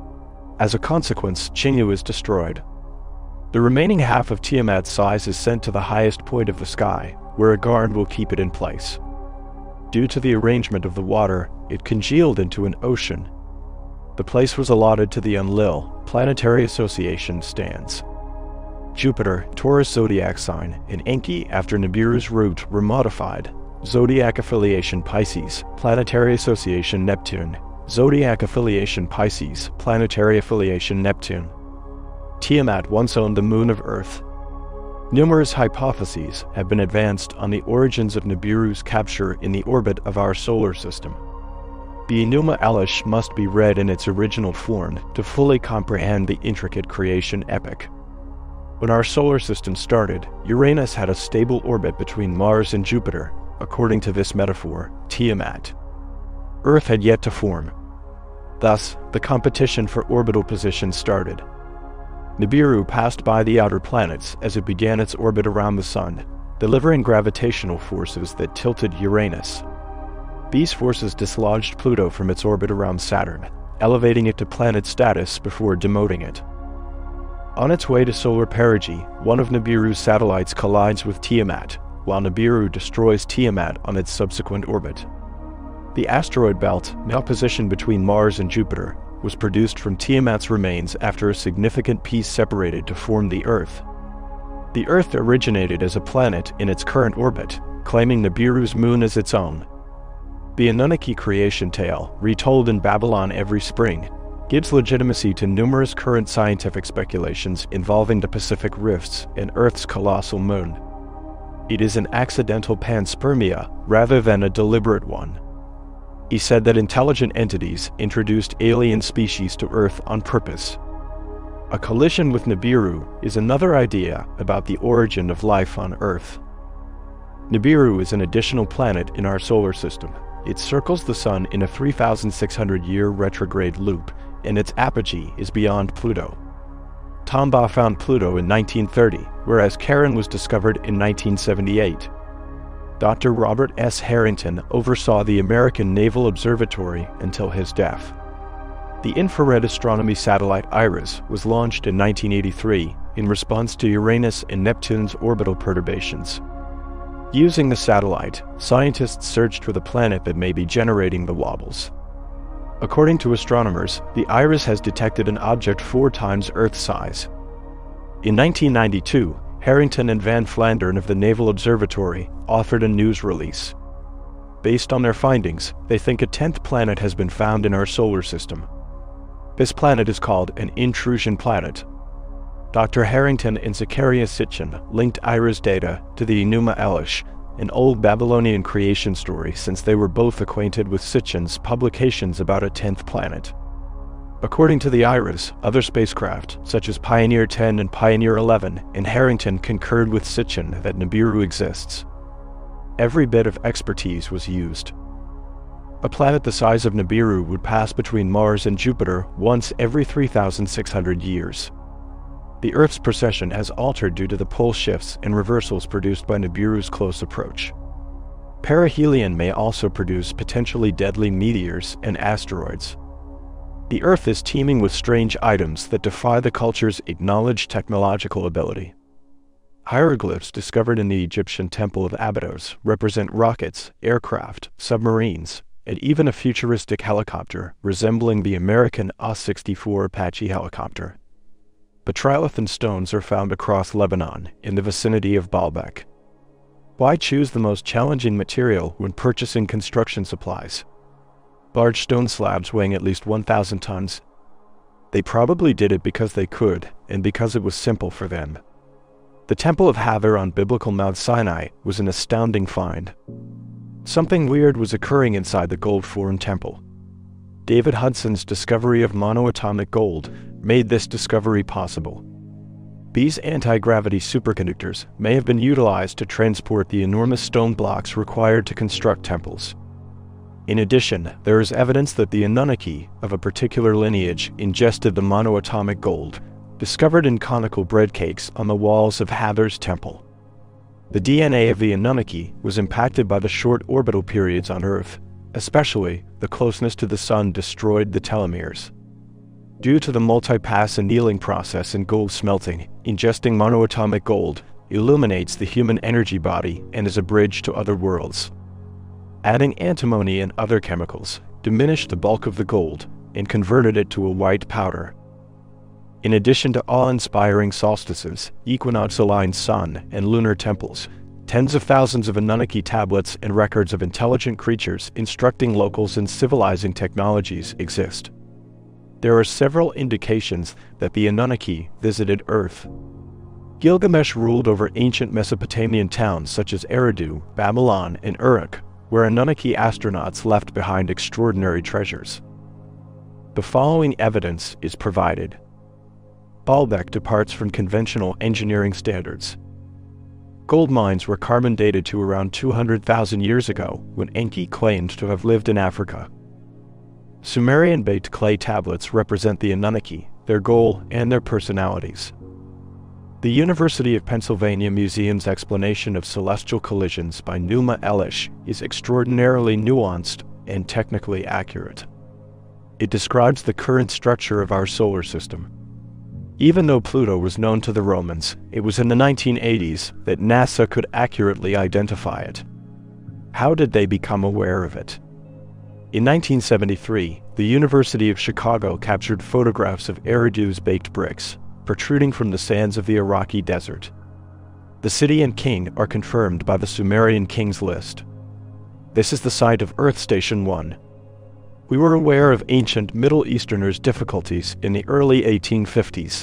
As a consequence, Chinnu is destroyed. The remaining half of Tiamat's size is sent to the highest point of the sky, where a guard will keep it in place. Due to the arrangement of the water, it congealed into an ocean. The place was allotted to the Enlil Planetary Association stands. Jupiter, Taurus zodiac sign, and Enki after Nibiru's root were modified. Zodiac affiliation Pisces, Planetary Association Neptune. Zodiac affiliation Pisces, Planetary affiliation Neptune. Tiamat once owned the moon of Earth. Numerous hypotheses have been advanced on the origins of Nibiru's capture in the orbit of our solar system. The Enuma Elish must be read in its original form to fully comprehend the intricate creation epic. When our solar system started, Uranus had a stable orbit between Mars and Jupiter, according to this metaphor, Tiamat. Earth had yet to form. Thus, the competition for orbital position started. Nibiru passed by the outer planets as it began its orbit around the Sun, delivering gravitational forces that tilted Uranus. These forces dislodged Pluto from its orbit around Saturn, elevating it to planet status before demoting it. On its way to solar perigee, one of Nibiru's satellites collides with Tiamat, while Nibiru destroys Tiamat on its subsequent orbit. The asteroid belt, now positioned between Mars and Jupiter, was produced from Tiamat's remains after a significant piece separated to form the Earth. The Earth originated as a planet in its current orbit, claiming Nibiru's moon as its own. The Anunnaki creation tale, retold in Babylon every spring, gives legitimacy to numerous current scientific speculations involving the Pacific rifts and Earth's colossal moon. It is an accidental panspermia rather than a deliberate one. He said that intelligent entities introduced alien species to Earth on purpose. A collision with Nibiru is another idea about the origin of life on Earth. Nibiru is an additional planet in our solar system. It circles the Sun in a 3,600-year retrograde loop, and its apogee is beyond Pluto. Tombaugh found Pluto in 1930, whereas Charon was discovered in 1978. Dr. Robert S. Harrington oversaw the American Naval Observatory until his death. The infrared astronomy satellite IRIS was launched in 1983 in response to Uranus and Neptune's orbital perturbations. Using the satellite, scientists searched for the planet that may be generating the wobbles. According to astronomers, the IRIS has detected an object 4 times Earth size. In 1992, Harrington and Van Flandern of the Naval Observatory offered a news release. Based on their findings, they think a 10th planet has been found in our solar system. This planet is called an intrusion planet. Dr. Harrington and Zacharias Sitchin linked IRIS data to the Enuma Elish, an old Babylonian creation story, since they were both acquainted with Sitchin's publications about a 10th planet. According to the IRIS, other spacecraft, such as Pioneer 10 and Pioneer 11, and Harrington concurred with Sitchin that Nibiru exists. Every bit of expertise was used. A planet the size of Nibiru would pass between Mars and Jupiter once every 3,600 years. The Earth's precession has altered due to the pole shifts and reversals produced by Nibiru's close approach. Perihelion may also produce potentially deadly meteors and asteroids. The Earth is teeming with strange items that defy the culture's acknowledged technological ability. Hieroglyphs discovered in the Egyptian Temple of Abydos represent rockets, aircraft, submarines, and even a futuristic helicopter resembling the American A-64 Apache helicopter. Petrolithian stones are found across Lebanon, in the vicinity of Baalbek. Why choose the most challenging material when purchasing construction supplies? Large stone slabs weighing at least 1,000 tons. They probably did it because they could, and because it was simple for them. The Temple of Hathor on biblical Mount Sinai was an astounding find. Something weird was occurring inside the gold-formed temple. David Hudson's discovery of monoatomic gold made this discovery possible. These anti-gravity superconductors may have been utilized to transport the enormous stone blocks required to construct temples. In addition, there is evidence that the Anunnaki of a particular lineage ingested the monoatomic gold, discovered in conical bread cakes on the walls of Hathor's temple. The DNA of the Anunnaki was impacted by the short orbital periods on Earth, especially the closeness to the Sun destroyed the telomeres. Due to the multi-pass annealing process in gold smelting, ingesting monoatomic gold illuminates the human energy body and is a bridge to other worlds. Adding antimony and other chemicals diminished the bulk of the gold and converted it to a white powder. In addition to awe-inspiring solstices, equinox-aligned sun and lunar temples, tens of thousands of Anunnaki tablets and records of intelligent creatures instructing locals in civilizing technologies exist. There are several indications that the Anunnaki visited Earth. Gilgamesh ruled over ancient Mesopotamian towns such as Eridu, Babylon, and Uruk, where Anunnaki astronauts left behind extraordinary treasures. The following evidence is provided. Baalbek departs from conventional engineering standards. Gold mines were carbon dated to around 200,000 years ago, when Enki claimed to have lived in Africa. Sumerian-baked clay tablets represent the Anunnaki, their goal, and their personalities. The University of Pennsylvania Museum's explanation of celestial collisions by Enuma Elish is extraordinarily nuanced and technically accurate. It describes the current structure of our solar system. Even though Pluto was known to the Romans, it was in the 1980s that NASA could accurately identify it. How did they become aware of it? In 1973, the University of Chicago captured photographs of Eridu's baked bricks, protruding from the sands of the Iraqi desert. The city and king are confirmed by the Sumerian king's list. This is the site of Earth Station 1. We were aware of ancient Middle Easterners' difficulties in the early 1850s.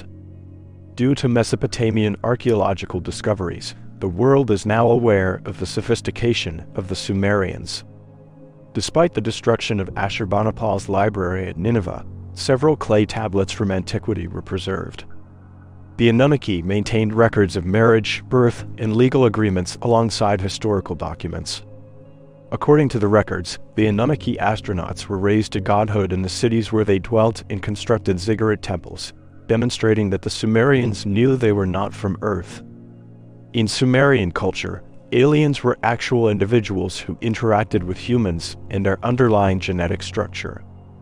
Due to Mesopotamian archaeological discoveries, the world is now aware of the sophistication of the Sumerians. Despite the destruction of Ashurbanipal's library at Nineveh, several clay tablets from antiquity were preserved. The Anunnaki maintained records of marriage, birth, and legal agreements alongside historical documents. According to the records, the Anunnaki astronauts were raised to godhood in the cities where they dwelt and constructed ziggurat temples, demonstrating that the Sumerians knew they were not from Earth. In Sumerian culture, aliens were actual individuals who interacted with humans and their underlying genetic structure.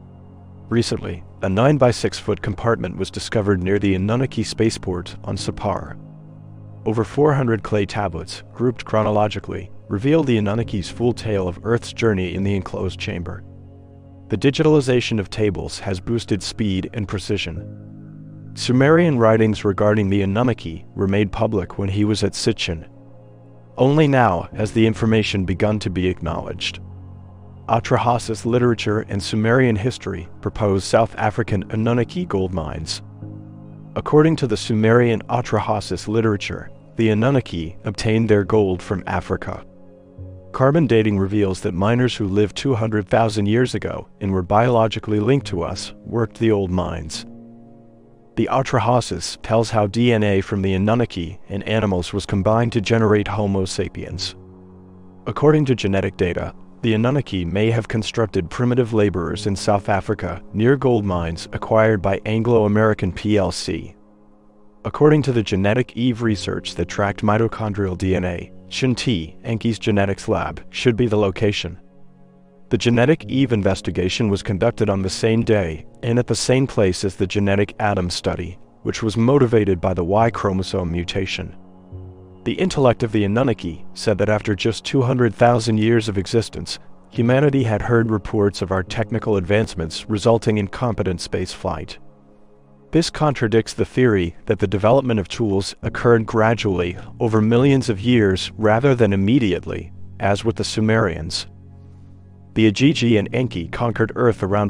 Recently, a 9 by 6 foot compartment was discovered near the Anunnaki spaceport on Sapar. Over 400 clay tablets, grouped chronologically, reveal the Anunnaki's full tale of Earth's journey in the enclosed chamber. The digitalization of tables has boosted speed and precision. Sumerian writings regarding the Anunnaki were made public when he was at Sitchin. Only now has the information begun to be acknowledged. Atrahasis literature and Sumerian history propose South African Anunnaki gold mines. According to the Sumerian Atrahasis literature, the Anunnaki obtained their gold from Africa. Carbon dating reveals that miners who lived 200,000 years ago and were biologically linked to us worked the old mines. The Atrahasis tells how DNA from the Anunnaki and animals was combined to generate Homo sapiens. According to genetic data, the Anunnaki may have constructed primitive laborers in South Africa near gold mines acquired by Anglo-American plc. According to the Genetic Eve research that tracked mitochondrial DNA, Shinti, Enki's genetics lab, should be the location. The Genetic Eve investigation was conducted on the same day and at the same place as the Genetic Adam study, which was motivated by the Y chromosome mutation. The intellect of the Anunnaki said that after just 200,000 years of existence, humanity had heard reports of our technical advancements resulting in competent space flight. This contradicts the theory that the development of tools occurred gradually over millions of years rather than immediately, as with the Sumerians. The Ajiji and Enki conquered Earth around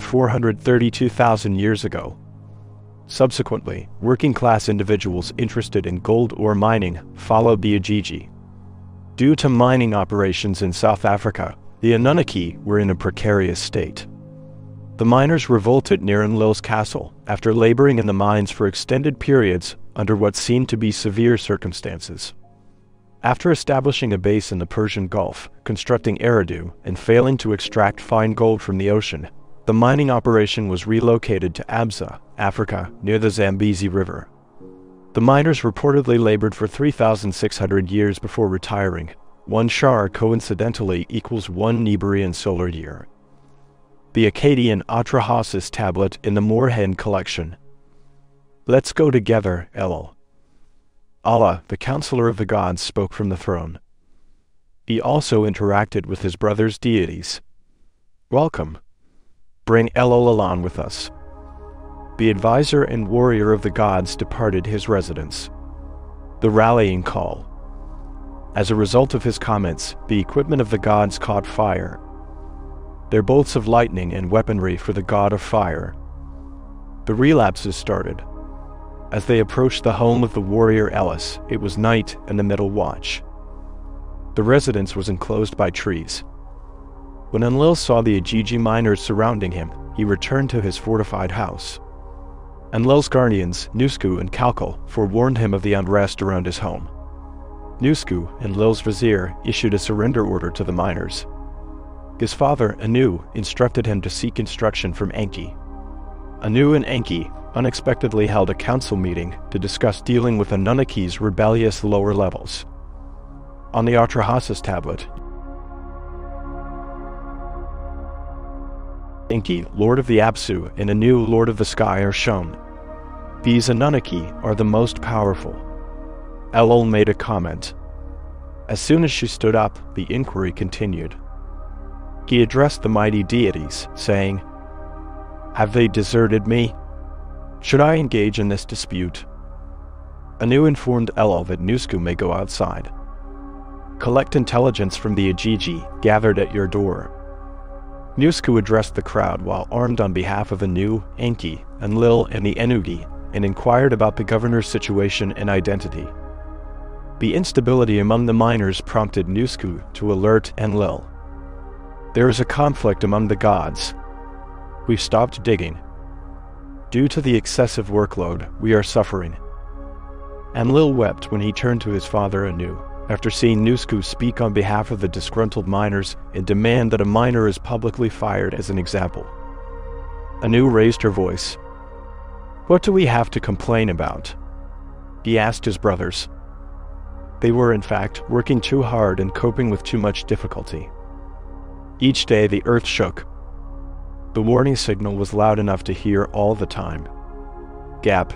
432,000 years ago. Subsequently, working-class individuals interested in gold ore mining followed the Ajiji. Due to mining operations in South Africa, the Anunnaki were in a precarious state. The miners revolted near Enlil's castle after laboring in the mines for extended periods under what seemed to be severe circumstances. After establishing a base in the Persian Gulf, constructing Eridu, and failing to extract fine gold from the ocean, the mining operation was relocated to Absa, Africa, near the Zambezi River. The miners reportedly labored for 3,600 years before retiring. One Shar coincidentally equals one Nibirian solar year. The Akkadian Atrahasis tablet in the Moorhen collection. Let's go together, Elul. Allah, the counselor of the gods, spoke from the throne. He also interacted with his brother's deities. Welcome. Bring Elul along with us. The advisor and warrior of the gods departed his residence. The rallying call. As a result of his comments, the equipment of the gods caught fire. Their bolts of lightning and weaponry for the god of fire. The relapses started. As they approached the home of the warrior Elis, it was night and the middle watch. The residence was enclosed by trees. When Enlil saw the Ajiji miners surrounding him, he returned to his fortified house. Enlil's guardians, Nusku and Kalkal, forewarned him of the unrest around his home. Nusku, Enlil's vizier, issued a surrender order to the miners. His father, Anu, instructed him to seek instruction from Enki. Anu and Enki unexpectedly held a council meeting to discuss dealing with Anunnaki's rebellious lower levels. On the Atrahasis tablet, Enki, Lord of the Apsu, and Anu, Lord of the Sky, are shown. These Anunnaki are the most powerful. Elul made a comment. As soon as she stood up, the inquiry continued. He addressed the mighty deities, saying, Have they deserted me? Should I engage in this dispute? Anu informed Elul that Nusku may go outside. Collect intelligence from the Ajiji gathered at your door. Nusku addressed the crowd while armed on behalf of Anu, Enki, Enlil, and the Enugi, and inquired about the governor's situation and identity. The instability among the miners prompted Nusku to alert Enlil. There is a conflict among the gods. We've stopped digging. Due to the excessive workload, we are suffering. Enlil wept when he turned to his father Anu, after seeing Nusku speak on behalf of the disgruntled miners and demand that a miner is publicly fired as an example. Anu raised her voice. What do we have to complain about? He asked his brothers. They were, in fact, working too hard and coping with too much difficulty. Each day the earth shook. The warning signal was loud enough to hear all the time. Gap.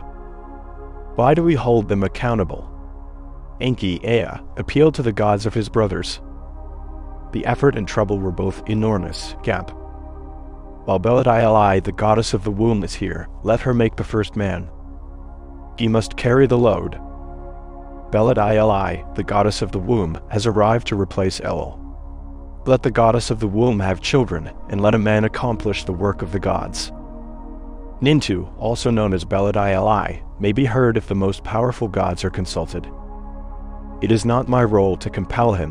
Why do we hold them accountable? Enki, Ea, appealed to the gods of his brothers. The effort and trouble were both enormous. Gap. While Belad-Ili, the goddess of the womb, is here, let her make the first man. He must carry the load. Belad-Ili, the goddess of the womb, has arrived to replace Elul. Let the goddess of the womb have children, and let a man accomplish the work of the gods. Nintu, also known as Belad-Ili, may be heard if the most powerful gods are consulted. It is not my role to compel him.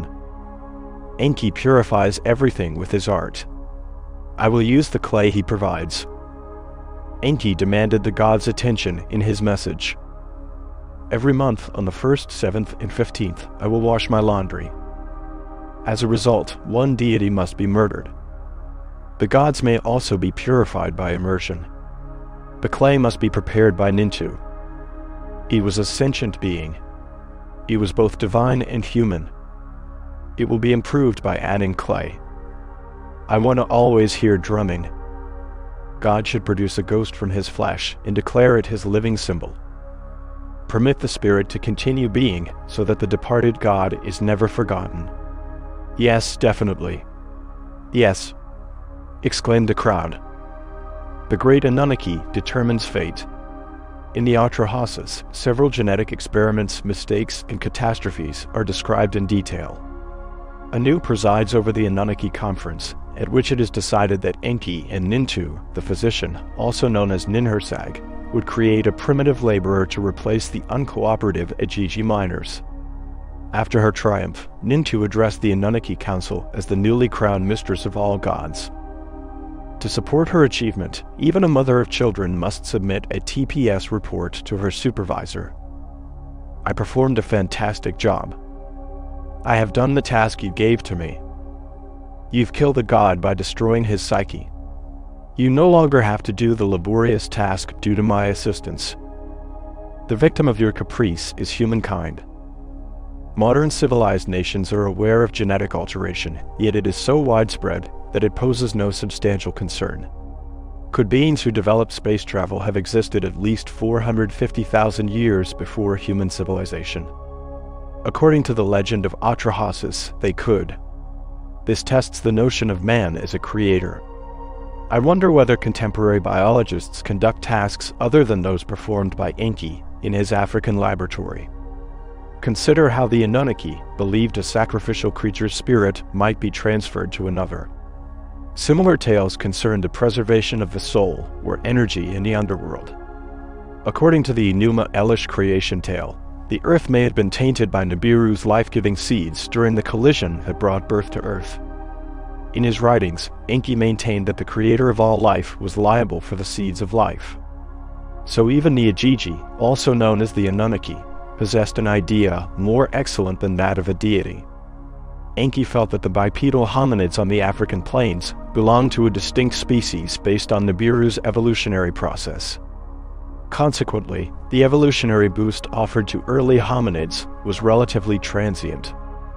Enki purifies everything with his art. I will use the clay he provides. Enki demanded the gods' attention in his message. Every month on the 1st, 7th, and 15th, I will wash my laundry. As a result, one deity must be murdered. The gods may also be purified by immersion. The clay must be prepared by Nintu. He was a sentient being. He was both divine and human. It will be improved by adding clay. I want to always hear drumming. God should produce a ghost from his flesh and declare it his living symbol. Permit the spirit to continue being so that the departed God is never forgotten. Yes, definitely. Yes, exclaimed the crowd. The great Anunnaki determines fate. In the Atrahasis, several genetic experiments, mistakes, and catastrophes are described in detail. Anu presides over the Anunnaki conference, at which it is decided that Enki and Nintu, the physician, also known as Ninhursag, would create a primitive laborer to replace the uncooperative Ajiji miners. After her triumph, Nintu addressed the Anunnaki Council as the newly crowned mistress of all gods. To support her achievement, even a mother of children must submit a TPS report to her supervisor. I performed a fantastic job. I have done the task you gave to me. You've killed a god by destroying his psyche. You no longer have to do the laborious task due to my assistance. The victim of your caprice is humankind. Modern civilized nations are aware of genetic alteration, yet it is so widespread that it poses no substantial concern. Could beings who developed space travel have existed at least 450,000 years before human civilization? According to the legend of Atrahasis, they could. This tests the notion of man as a creator. I wonder whether contemporary biologists conduct tasks other than those performed by Enki in his African laboratory. Consider how the Anunnaki believed a sacrificial creature's spirit might be transferred to another. Similar tales concern the preservation of the soul or energy in the underworld. According to the Enuma Elish creation tale, the earth may have been tainted by Nibiru's life-giving seeds during the collision that brought birth to earth. In his writings, Enki maintained that the creator of all life was liable for the seeds of life. So even the Ajiji, also known as the Anunnaki, possessed an idea more excellent than that of a deity. Enki felt that the bipedal hominids on the African plains belonged to a distinct species based on Nibiru's evolutionary process. Consequently, the evolutionary boost offered to early hominids was relatively transient.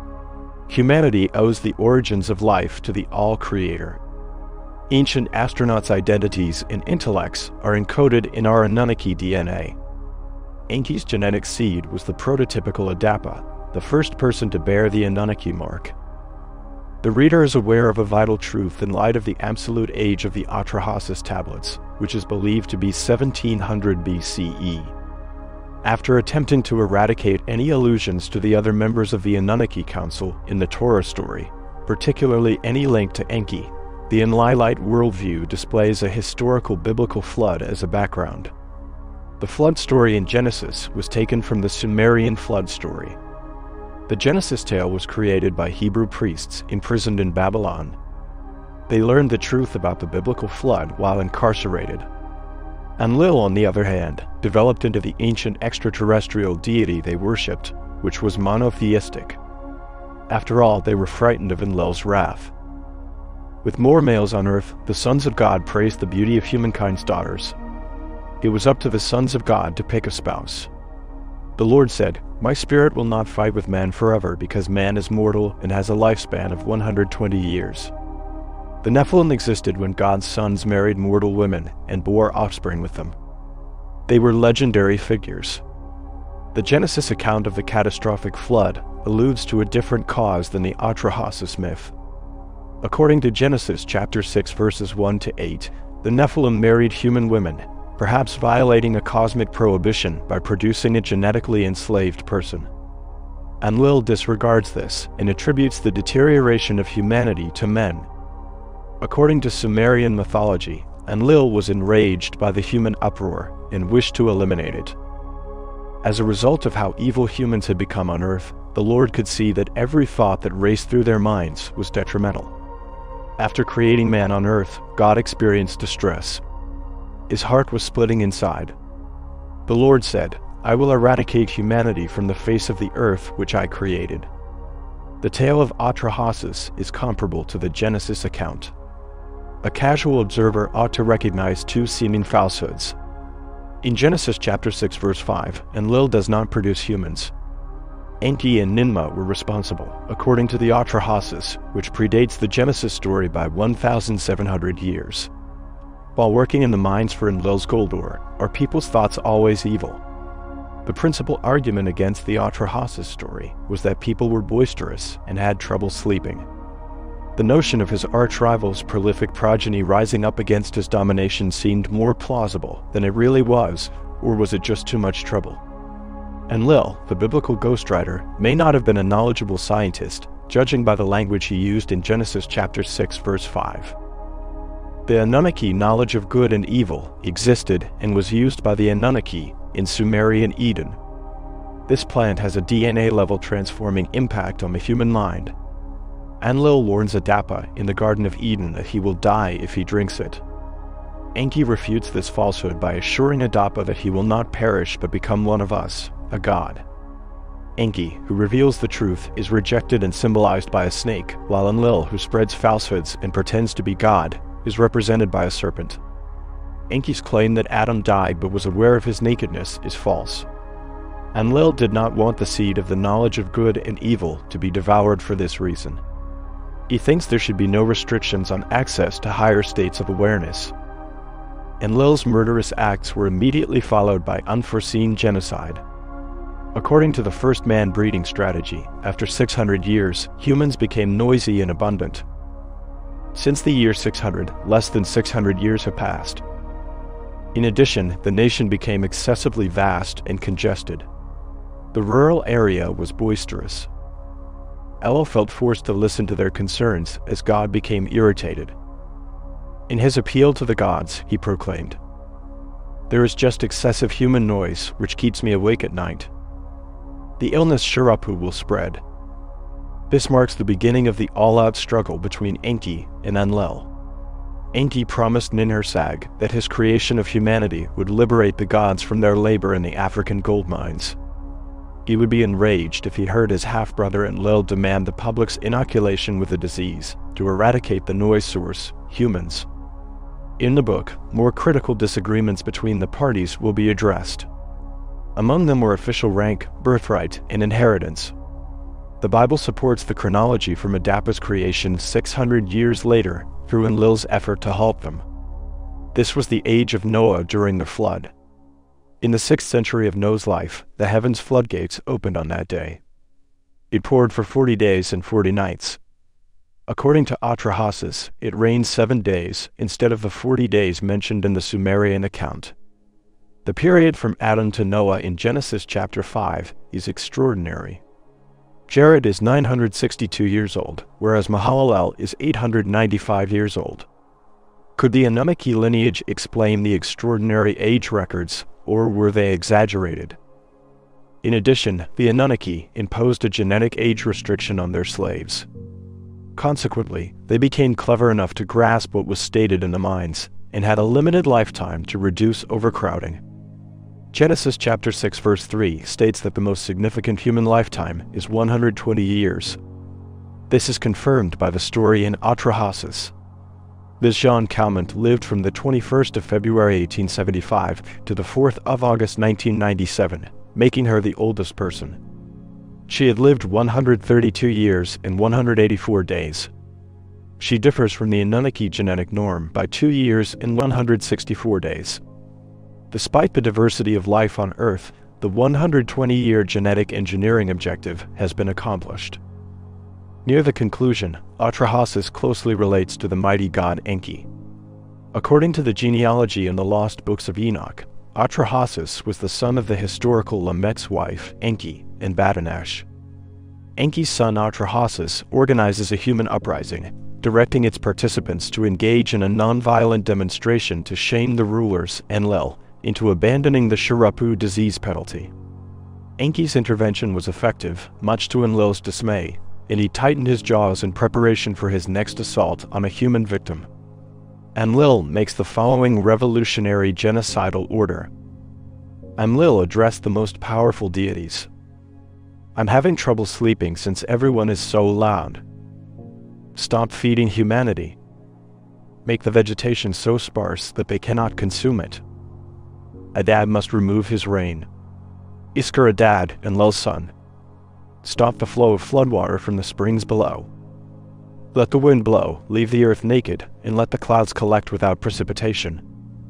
Humanity owes the origins of life to the All-Creator. Ancient astronauts' identities and intellects are encoded in our Anunnaki DNA. Enki's genetic seed was the prototypical Adapa, the first person to bear the Anunnaki mark. The reader is aware of a vital truth in light of the absolute age of the Atrahasis tablets, which is believed to be 1700 BCE. After attempting to eradicate any allusions to the other members of the Anunnaki Council in the Torah story, particularly any link to Enki, the Enlilite worldview displays a historical biblical flood as a background. The flood story in Genesis was taken from the Sumerian flood story. The Genesis tale was created by Hebrew priests imprisoned in Babylon. They learned the truth about the biblical flood while incarcerated. Enlil, on the other hand, developed into the ancient extraterrestrial deity they worshipped, which was monotheistic. After all, they were frightened of Enlil's wrath. With more males on earth, the sons of God praised the beauty of humankind's daughters. It was up to the sons of God to pick a spouse. The Lord said, "My spirit will not fight with man forever, because man is mortal and has a lifespan of 120 years. The Nephilim existed when God's sons married mortal women and bore offspring with them. They were legendary figures. The Genesis account of the catastrophic flood alludes to a different cause than the Atrahasis myth. According to Genesis chapter 6 verses 1 to 8, the Nephilim married human women, perhaps violating a cosmic prohibition by producing a genetically enslaved person. Enlil disregards this and attributes the deterioration of humanity to men. According to Sumerian mythology, Enlil was enraged by the human uproar and wished to eliminate it. As a result of how evil humans had become on Earth, the Lord could see that every thought that raced through their minds was detrimental. After creating man on Earth, God experienced distress. His heart was splitting inside. The Lord said, "I will eradicate humanity from the face of the earth which I created." The tale of Atrahasis is comparable to the Genesis account. A casual observer ought to recognize two seeming falsehoods. In Genesis chapter 6 verse 5, Enlil does not produce humans. Enki and Ninmah were responsible, according to the Atrahasis, which predates the Genesis story by 1,700 years. While working in the mines for Enlil's gold ore, are people's thoughts always evil? The principal argument against the Atrahasis story was that people were boisterous and had trouble sleeping. The notion of his arch-rival's prolific progeny rising up against his domination seemed more plausible than it really was, or was it just too much trouble? Enlil, the biblical ghostwriter, may not have been a knowledgeable scientist, judging by the language he used in Genesis chapter 6 verse 5. The Anunnaki knowledge of good and evil existed and was used by the Anunnaki in Sumerian Eden. This plant has a DNA-level transforming impact on the human mind. Enlil warns Adapa in the Garden of Eden that he will die if he drinks it. Enki refutes this falsehood by assuring Adapa that he will not perish but become one of us, a god. Enki, who reveals the truth, is rejected and symbolized by a snake, while Enlil, who spreads falsehoods and pretends to be God, is represented by a serpent. Enki's claim that Adam died but was aware of his nakedness is false. Enlil did not want the seed of the knowledge of good and evil to be devoured for this reason. He thinks there should be no restrictions on access to higher states of awareness. Enlil's murderous acts were immediately followed by unforeseen genocide. According to the first man breeding strategy, after 600 years, humans became noisy and abundant. Since the year 600, less than 600 years have passed. In addition, the nation became excessively vast and congested. The rural area was boisterous. Enlil felt forced to listen to their concerns as God became irritated. In his appeal to the gods, he proclaimed, "There is just excessive human noise which keeps me awake at night. The illness Shurapu will spread." This marks the beginning of the all-out struggle between Enki and Enlil. Enki promised Ninhursag that his creation of humanity would liberate the gods from their labor in the African gold mines. He would be enraged if he heard his half-brother Enlil demand the public's inoculation with a disease to eradicate the noise source, humans. In the book, more critical disagreements between the parties will be addressed. Among them were official rank, birthright, and inheritance. The Bible supports the chronology from Adapa's creation 600 years later through Enlil's effort to halt them. This was the age of Noah during the flood. In the 6th century of Noah's life, the heavens' floodgates opened on that day. It poured for 40 days and 40 nights. According to Atrahasis, it rained 7 days instead of the 40 days mentioned in the Sumerian account. The period from Adam to Noah in Genesis chapter 5 is extraordinary. Jared is 962 years old, whereas Mahalalel is 895 years old. Could the Anunnaki lineage explain the extraordinary age records, or were they exaggerated? In addition, the Anunnaki imposed a genetic age restriction on their slaves. Consequently, they became clever enough to grasp what was stated in the mines, and had a limited lifetime to reduce overcrowding. Genesis chapter 6 verse 3 states that the most significant human lifetime is 120 years. This is confirmed by the story in Atrahasis. This Jean Calment lived from the 21st of February 1875 to the 4th of August 1997, making her the oldest person. She had lived 132 years and 184 days. She differs from the Anunnaki genetic norm by 2 years and 164 days. Despite the diversity of life on Earth, the 120-year genetic engineering objective has been accomplished. Near the conclusion, Atrahasis closely relates to the mighty god Enki. According to the genealogy in the lost books of Enoch, Atrahasis was the son of the historical Lamech's wife, Enki, in Badanash. Enki's son Atrahasis organizes a human uprising, directing its participants to engage in a non-violent demonstration to shame the rulers, Enlil, into abandoning the Shrouded disease penalty. Enki's intervention was effective, much to Enlil's dismay, and he tightened his jaws in preparation for his next assault on a human victim. Enlil makes the following revolutionary genocidal order. Enlil addressed the most powerful deities. I'm having trouble sleeping since everyone is so loud. Stop feeding humanity. Make the vegetation so sparse that they cannot consume it. Adad must remove his reign. Iskar Adad, Enlil's son. Stop the flow of floodwater from the springs below. Let the wind blow, leave the earth naked, and let the clouds collect without precipitation.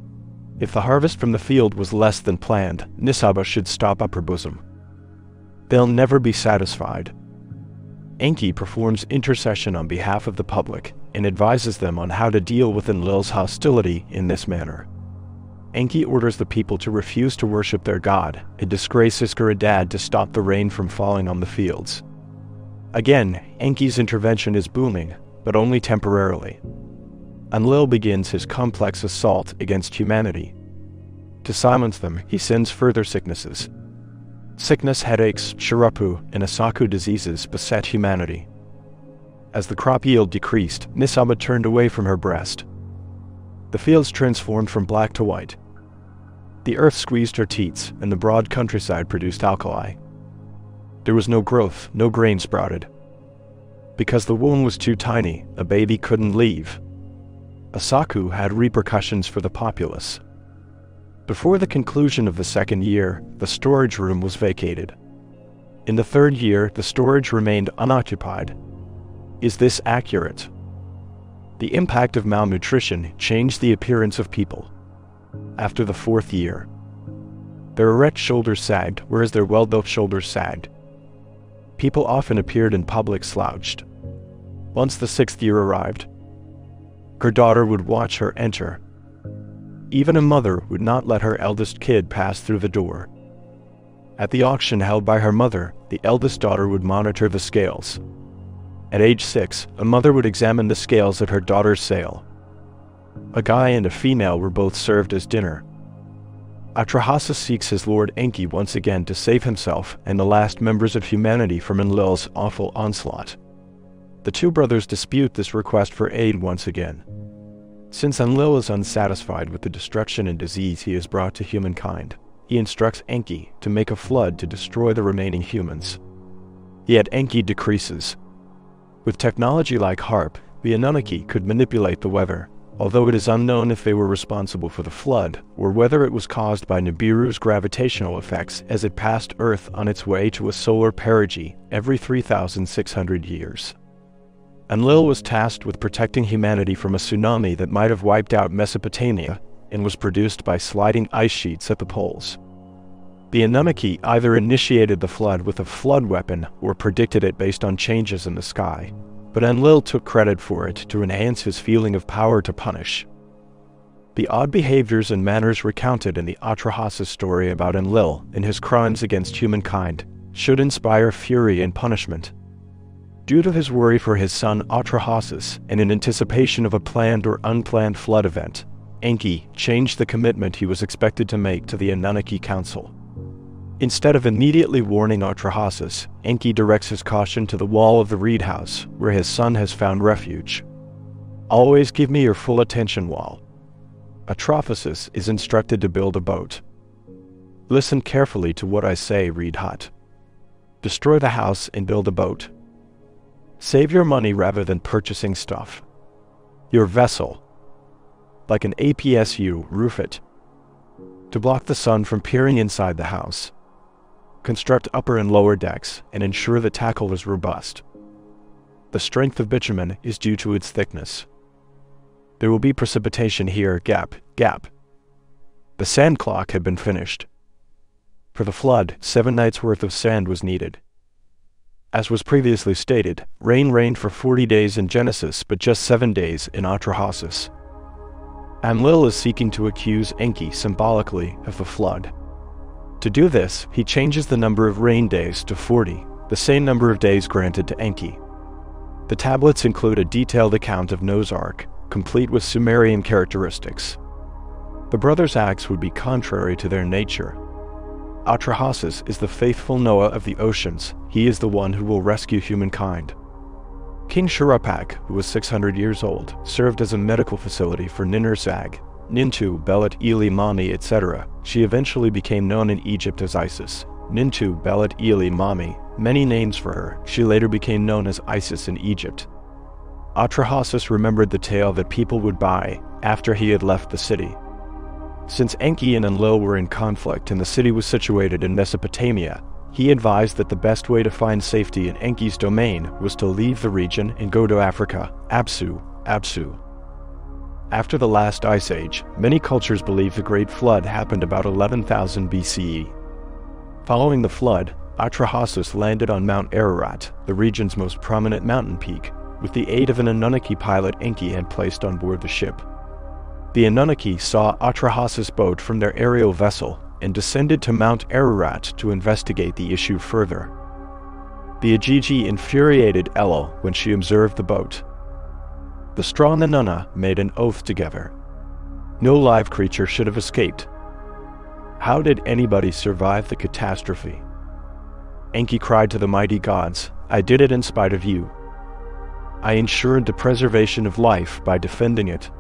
If the harvest from the field was less than planned, Nisaba should stop up her bosom. They'll never be satisfied. Enki performs intercession on behalf of the public and advises them on how to deal with Enlil's hostility in this manner. Enki orders the people to refuse to worship their god and disgrace Iskar Adad to stop the rain from falling on the fields. Again, Enki's intervention is booming, but only temporarily. Enlil begins his complex assault against humanity. To silence them, he sends further sicknesses. Sickness, headaches, shirapu, and asaku diseases beset humanity. As the crop yield decreased, Nisaba turned away from her breast. The fields transformed from black to white. The earth squeezed her teats, and the broad countryside produced alkali. There was no growth, no grain sprouted. Because the womb was too tiny, a baby couldn't leave. Asaku had repercussions for the populace. Before the conclusion of the second year, the storage room was vacated. In the third year, the storage remained unoccupied. Is this accurate? The impact of malnutrition changed the appearance of people. After the fourth year, their erect shoulders sagged, whereas their well-built shoulders sagged. People often appeared in public slouched. Once the sixth year arrived, her daughter would watch her enter. Even a mother would not let her eldest kid pass through the door. At the auction held by her mother, the eldest daughter would monitor the scales. At age 6, a mother would examine the scales at her daughter's sale. A guy and a female were both served as dinner. Atrahasis seeks his lord Enki once again to save himself and the last members of humanity from Enlil's awful onslaught. The two brothers dispute this request for aid once again. Since Enlil is unsatisfied with the destruction and disease he has brought to humankind, he instructs Enki to make a flood to destroy the remaining humans. Yet Enki decreases. With technology like HARP, the Anunnaki could manipulate the weather, although it is unknown if they were responsible for the flood, or whether it was caused by Nibiru's gravitational effects as it passed Earth on its way to a solar perigee every 3,600 years. Enlil was tasked with protecting humanity from a tsunami that might have wiped out Mesopotamia and was produced by sliding ice sheets at the poles. The Anunnaki either initiated the flood with a flood weapon or predicted it based on changes in the sky. but Enlil took credit for it to enhance his feeling of power to punish. The odd behaviors and manners recounted in the Atrahasis story about Enlil and his crimes against humankind should inspire fury and punishment. Due to his worry for his son Atrahasis and in anticipation of a planned or unplanned flood event, Enki changed the commitment he was expected to make to the Anunnaki Council. Instead of immediately warning Atrahasis, Enki directs his caution to the wall of the reed house, where his son has found refuge. "Always give me your full attention, wall." Atrahasis is instructed to build a boat. "Listen carefully to what I say, reed hut. Destroy the house and build a boat. Save your money rather than purchasing stuff. Your vessel, like an APSU, roof it. To block the sun from peering inside the house. Construct upper and lower decks and ensure the tackle is robust. The strength of bitumen is due to its thickness. There will be precipitation here, gap, gap." The sand clock had been finished. For the flood, 7 nights' worth of sand was needed. As was previously stated, rain reigned for 40 days in Genesis, but just 7 days in Atrahasis. Enlil is seeking to accuse Enki symbolically of the flood. To do this, he changes the number of rain days to 40, the same number of days granted to Enki. The tablets include a detailed account of Noah's Ark, complete with Sumerian characteristics. The brothers' acts would be contrary to their nature. Atrahasis is the faithful Noah of the oceans. He is the one who will rescue humankind. King Shurapak, who was 600 years old, served as a medical facility for Ninursag, Nintu, Belet, Eli, Mami, etc. She eventually became known in Egypt as Isis. Nintu, Belet, Eli, Mami, many names for her. She later became known as Isis in Egypt. Atrahasis remembered the tale that people would buy after he had left the city. Since Enki and Enlil were in conflict and the city was situated in Mesopotamia, he advised that the best way to find safety in Enki's domain was to leave the region and go to Africa, Apsu. After the last ice age, many cultures believe the Great Flood happened about 11,000 BCE. Following the flood, Atrahasis landed on Mount Ararat, the region's most prominent mountain peak, with the aid of an Anunnaki pilot Enki had placed on board the ship. The Anunnaki saw Atrahasis' boat from their aerial vessel and descended to Mount Ararat to investigate the issue further. The Ajiji infuriated Elul when she observed the boat. The strong Anunna made an oath together. No live creature should have escaped. How did anybody survive the catastrophe? Enki cried to the mighty gods, "I did it in spite of you. I ensured the preservation of life by defending it."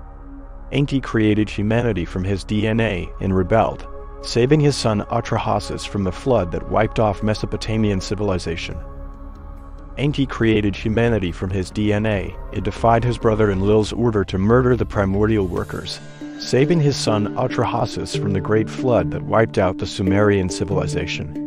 Enki created humanity from his DNA and rebelled, saving his son Atrahasis from the flood that wiped off Mesopotamian civilization. Enki created humanity from his DNA and defied his brother Enlil's order to murder the primordial workers, saving his son Atrahasis from the great flood that wiped out the Sumerian civilization.